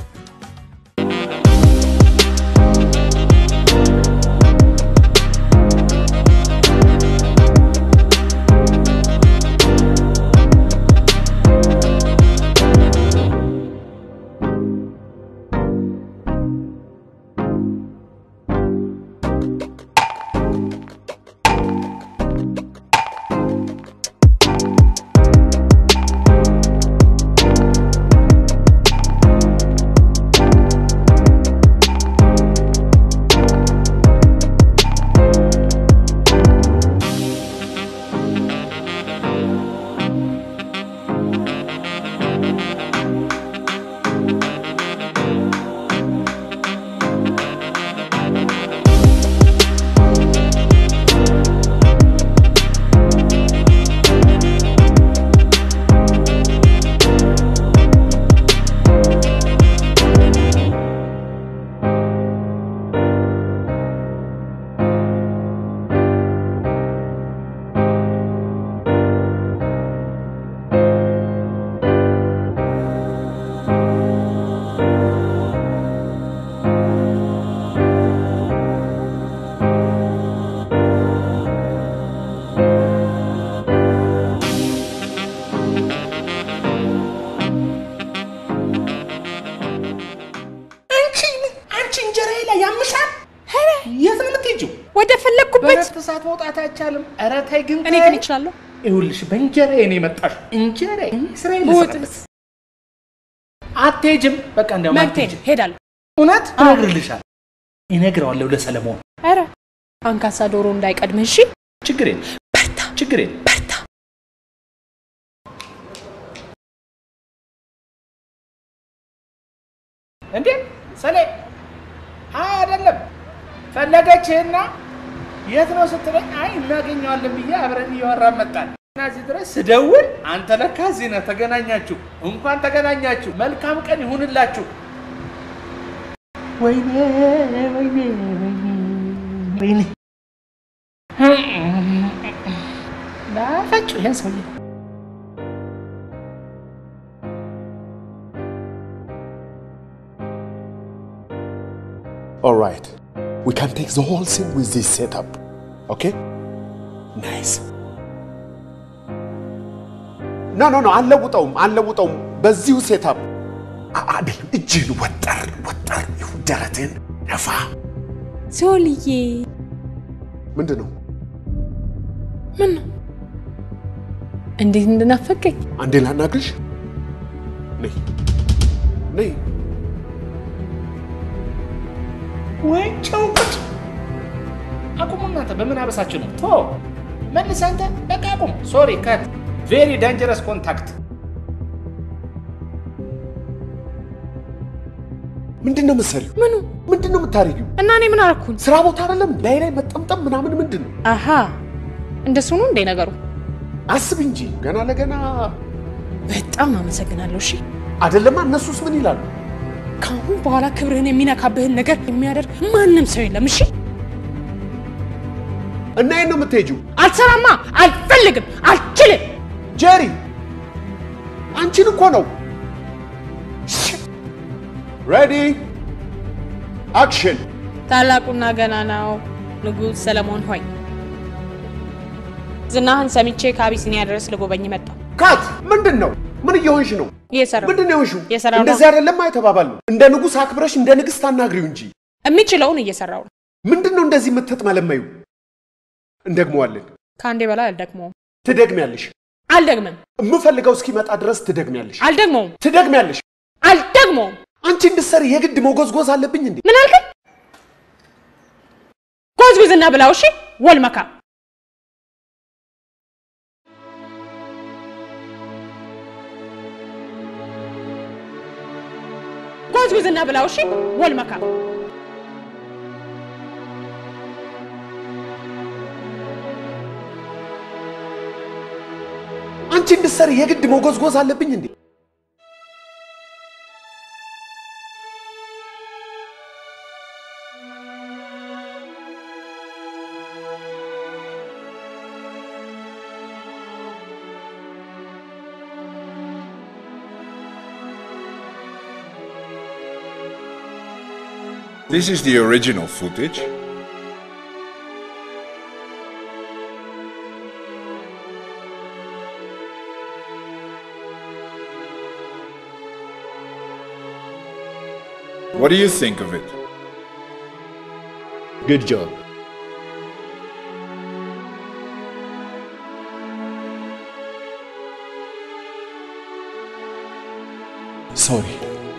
ሰዓት መውጣት አይቻልም። ኧረ ተይ ግን እኔ ግን እችላለሁ። ይኸውልሽ በእንጀራ እኔ መጣሽ እንጀራ እስራኤል ልስራበት አትሄጂም። በቃ እንደው መብቴን ሄዳለሁ። እውነት እነግርልሻለሁ። እነግረዋለሁ ለሰለሞን። ኧረ አንካሳ ዶሮ እንዳይቀድምህ እሺ? ችግር የለም በርታ። ችግር የለም በርታ። እንዴ ሰሌ አይደለም ፈለገችህና የት ነው ስትለኝ አይ እናገኘዋለን ብዬ አብረን እያወራን መጣን እና እዚህ ድረስ ስደውል አንተ ለካ እዚህ ነህ። ተገናኛችሁ። እንኳን ተገናኛችሁ። መልካም ቀን ይሁንላችሁ። ወይኔ ወይኔ ወይኔ ዳፈጭ ይሄን ሰውዬ All right. We can take the whole scene with this setup. Okay? Nice. No. አንለውጠውም በዚሁ ሴታፕ አይደለም። እጅን ወጣር ይሁን ደረትን ነፋ። ሶልዬ ምንድነው? ምን ነው? እንዴት እንደናፈቀኝ አንዴ ላናግርሽ። ነይ ወንጨው ቁጭ አቁሙ እናንተ በምን አበሳችሁ ነው? ቶ መልስ አንተ በቃ አቁም። ሶሪ ካት ቬሪ ዳንጀረስ ኮንታክት። ምንድነው መሰሪው? ምንድነው የምታረጊው? እና እኔ ምን አደረኩኝ? ስራ ቦታ አይደለም ላይ መጠምጠም ምናምን ምንድነው? አሃ እንደሱ ነው እንደ ነገሩ። አስብ እንጂ ገና ለገና። በጣም አመሰግናለሁ። እሺ አይደለም እነሱስ ምን ይላሉ? ካሁን በኋላ ክብርህን የሚነካብህን ነገር የሚያደርግ ማንም ሰው የለም። እሺ እና የት ነው የምትሄጂው? አልሰራማ፣ አልፈልግም፣ አልችልም። ጄሪ አንቺን እኮ ነው። ሬዲ አክሽን። ታላቁና ገናናው ንጉሥ ሰለሞን ሆይ ዝናህን ሰምቼ ከአቢሲኒያ ድረስ ልጎበኝ መጣሁ። ካት ምንድነው? ምን እየሆንሽ ነው? ምንድነው የሆንሽው? እንደዚህ አይደለም አይተባባልነው። እንደ ንጉሥ አክብረሽ እንደ ንግሥት አናግሪው እንጂ። የሚችለውን እየሰራው ነው። ምንድነው እንደዚህ የምትጥመለመዩ? እንደግመዋለን። ከአንዴ በላይ አልደግመውም። ትደግሚያለሽ። አልደግምም። የምፈልገው እስኪመጣ ድረስ ትደግሚያለሽ። አልደግመውም። ትደግሚያለሽ። አልደግመውም። አንቺ እንድትሰሪ የግድ መጎዝጎዝ አለብኝ እንዴ? ምን አልከኝ? ጎዝጉዝና ብላው። እሺ ወልመካ ሩዝና ብላው እሺ ወልመካ አንቺ እንድትሰሪ የግድ መጎዝጎዝ አለብኝ እንዴ? This is the original footage. What do you think of it? Good job. Sorry.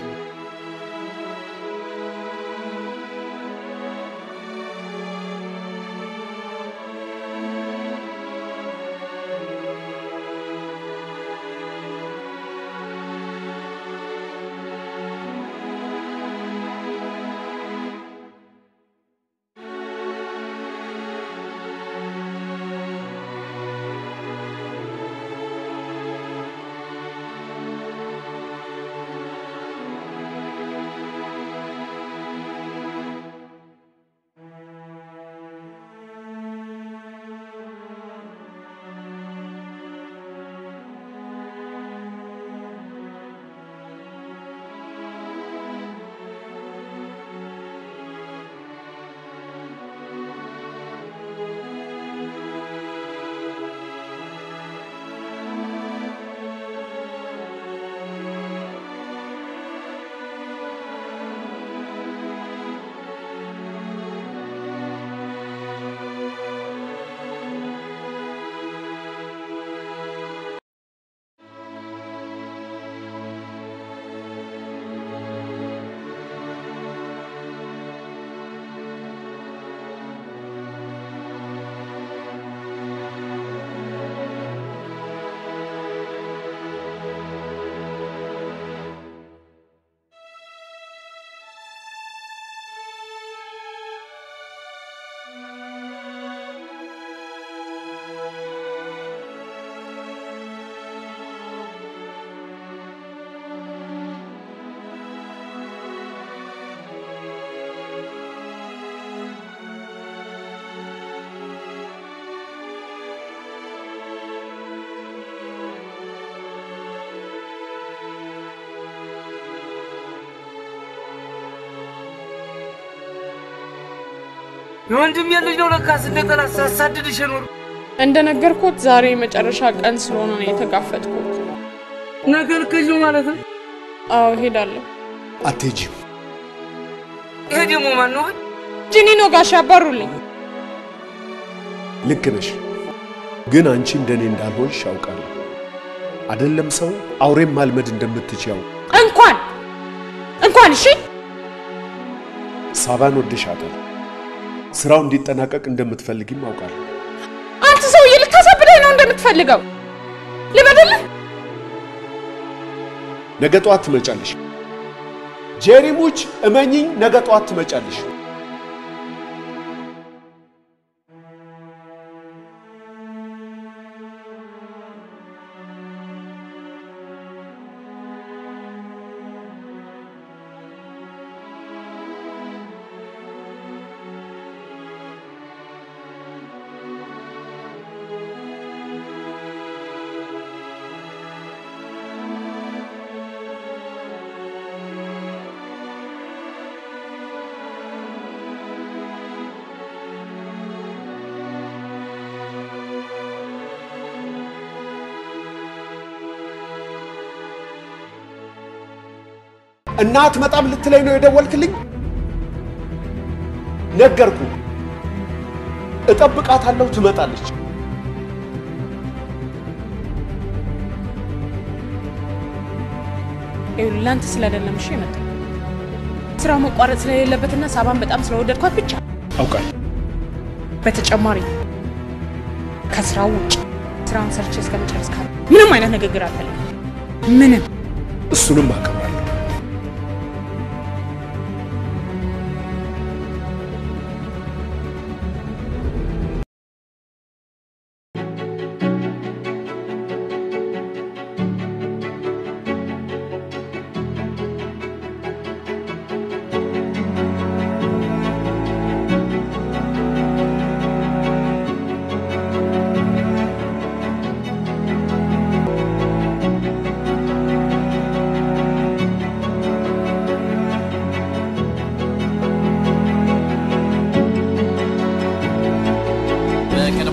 ወንድም የልጅ ነው ለካስ እንደጠላት ሳሳድድሽ ነው እንደነገርኩት ዛሬ መጨረሻ ቀን ስለሆነ ነው የተጋፈጥኩት ነገር ከጁ ማለት ነው አዎ ሄዳለሁ አትሄጂም ይሄ ደግሞ ማን ነው ጂኒኖ ጋሽ አባሩልኝ ልክ ነሽ ግን አንቺ እንደኔ እንዳልሆንሽ አውቃለሁ አይደለም ሰው አውሬም ማልመድ እንደምትችያው እንኳን እሺ ሳባን ወድሻታል ስራው እንዲጠናቀቅ እንደምትፈልጊም አውቃለሁ አንተ ሰውዬ ልታሳብደኝ ነው እንደምትፈልገው ልበደልህ ነገ ጧት ትመጫለሽ ጄሪሙች እመኚኝ ነገ ጧት ትመጫለሽ እናት መጣም ልትለኝ ነው የደወልክልኝ ነገርኩ እጠብቃታለሁ ትመጣለች ይላንተ ስለደለም እሺ መጣ ስራው መቋረጥ ስለሌለበትና ሳባን በጣም ስለወደድኳት ብቻ አውቃለሁ በተጨማሪ ከስራው ውጭ ስራውን ሰርቼ እስከመጨረስ ካለ ምንም አይነት ንግግር አልፈልግም ምንም እሱንም አከብራለሁ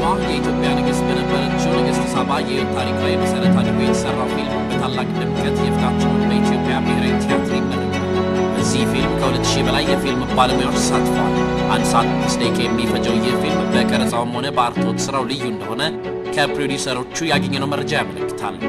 የኢትዮጵያ ንግሥት በነበረችው ንግሥት ሳባ የሕይወት ታሪክ ላይ መሠረት አድርጎ የተሠራው ፊልም በታላቅ ድምቀት የፊታችን በኢትዮጵያ ብሔራዊ ቲያትር ይመረቃል። በዚህ ፊልም ከ2000 በላይ የፊልም ባለሙያዎች ተሳትፈዋል። 1 ሰዓት 5 ደቂቃ የሚፈጀው ይህ ፊልም በቀረጻውም ሆነ በአርትዖት ሥራው ልዩ እንደሆነ ከፕሮዲውሰሮቹ ያገኘነው መረጃ ያመለክታል።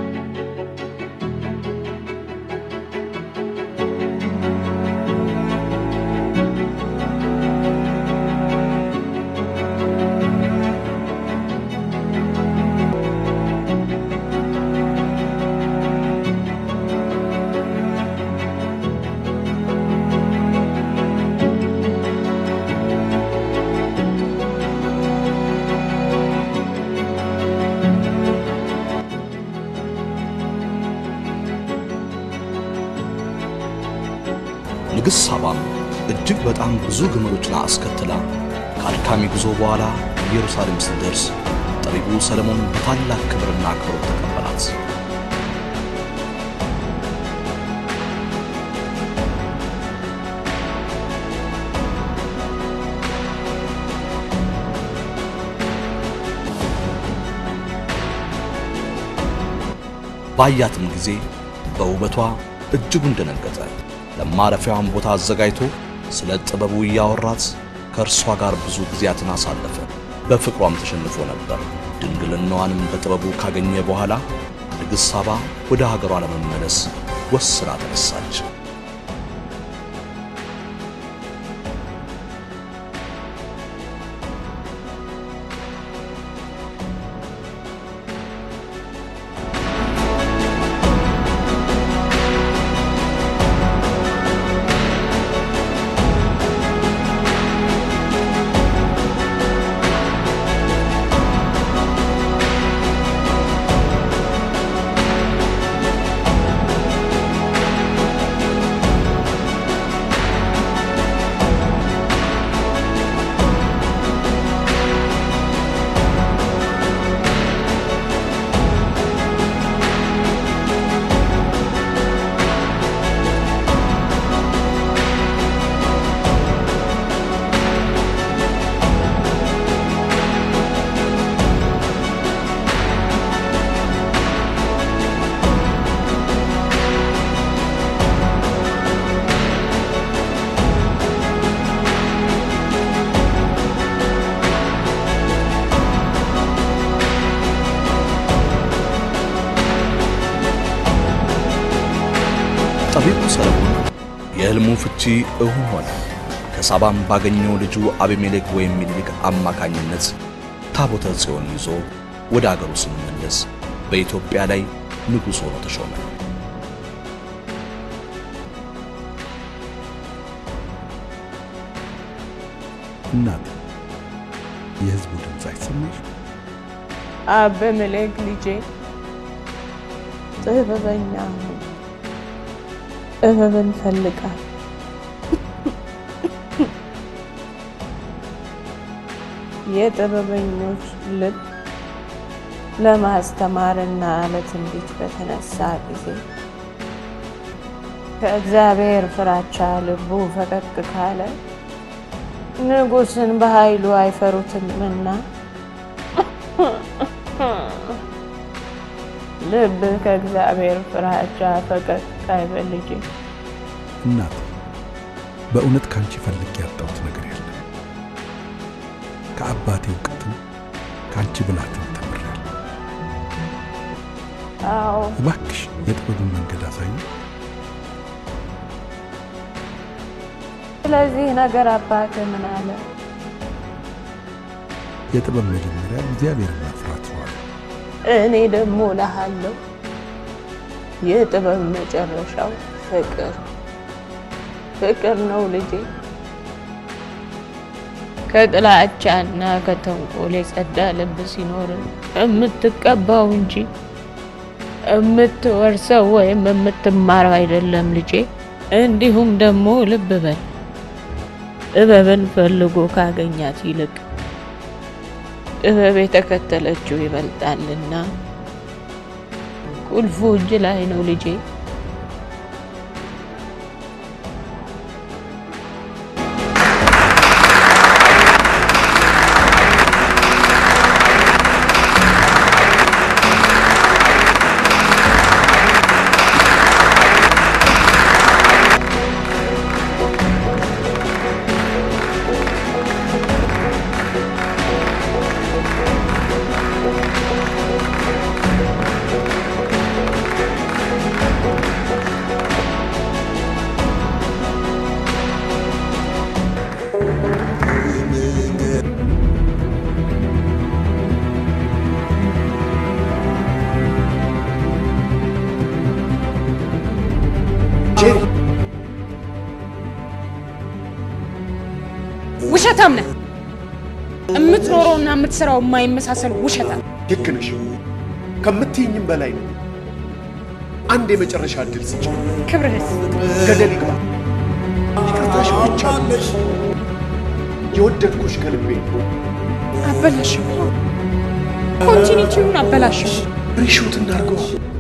ንግሥት ሳባም እጅግ በጣም ብዙ ግመሎችን አስከትላ ከአድካሚ ጉዞ በኋላ ኢየሩሳሌም ስትደርስ ጠቢቡ ሰለሞን በታላቅ ክብርና አክብሮት ተቀበላት። ባያትም ጊዜ በውበቷ እጅጉን ደነገጠ። ለማረፊያዋን ቦታ አዘጋጅቶ ስለ ጥበቡ ያወራት ከእርሷ ጋር ብዙ ጊዜያትን አሳለፈ። በፍቅሯም ተሸንፎ ነበር። ድንግልናዋንም በጥበቡ ካገኘ በኋላ ንግሥት ሳባ ወደ ሀገሯ ለመመለስ ወስና ተነሳች። ጠቢቡ ሰለሞን የሕልሙ ፍቺ እውን ሆነ። ከሳባም ባገኘው ልጁ አቤሜሌክ ወይም ሚኒሊክ አማካኝነት ታቦተ ጽዮን ይዞ ወደ አገሩ ሲመለስ በኢትዮጵያ ላይ ንጉሥ ሆኖ ተሾመ። እናት የሕዝቡ ድምፅ አይሰማሽ? አቤሜሌክ ልጄ ጥበበኛ ነው። ጥበብን ፈልጋል። የጥበበኞች ልብ ለማስተማርና ለትንቢት በተነሳ ጊዜ ከእግዚአብሔር ፍራቻ ልቡ ፈቀቅ ካለ ንጉሥን በኃይሉ አይፈሩትምና ልብ ከእግዚአብሔር ፍራቻ ፈቀቅ አይበል ልጄ። እናት በእውነት ካንቺ ፈልጌ ያጣሁት ነገር የለም። ከአባቴ እውቀትም ካንቺ ብልሃትም ተምሬያለሁ። አዎ እባክሽ የጥበብን መንገድ አሳዩ። ስለዚህ ነገር አባቴ ምን አለ? የጥበብ መጀመሪያ እግዚአብሔርን መፍራት ነው። እኔ ደግሞ እልሃለሁ የጥበብ መጨረሻው ፍቅር ነው ልጄ። ከጥላቻና ከተንኮል የጸዳ ልብ ሲኖር የምትቀባው እንጂ የምትወርሰው ወይም የምትማረው አይደለም ልጄ። እንዲሁም ደግሞ ልብ በል ጥበብን ፈልጎ ካገኛት ይልቅ ጥበብ የተከተለችው ይበልጣልና ቁልፉ እጅ ላይ ነው ልጄ። ውሸታም ነህ። የምትኖረውና የምትሰራው የማይመሳሰል ውሸታም። ልክ ነሽ። ከምትይኝም በላይ ነው። አንድ የመጨረሻ እድል ስጭ። ክብርህስ ገደል ይግባ። ይቅርታሽ ብቻ ነው። የወደድኩሽ ከልቤ አበላሽው። ኮንቲኒቲውን አበላሽው። ሪሹት እናድርገው።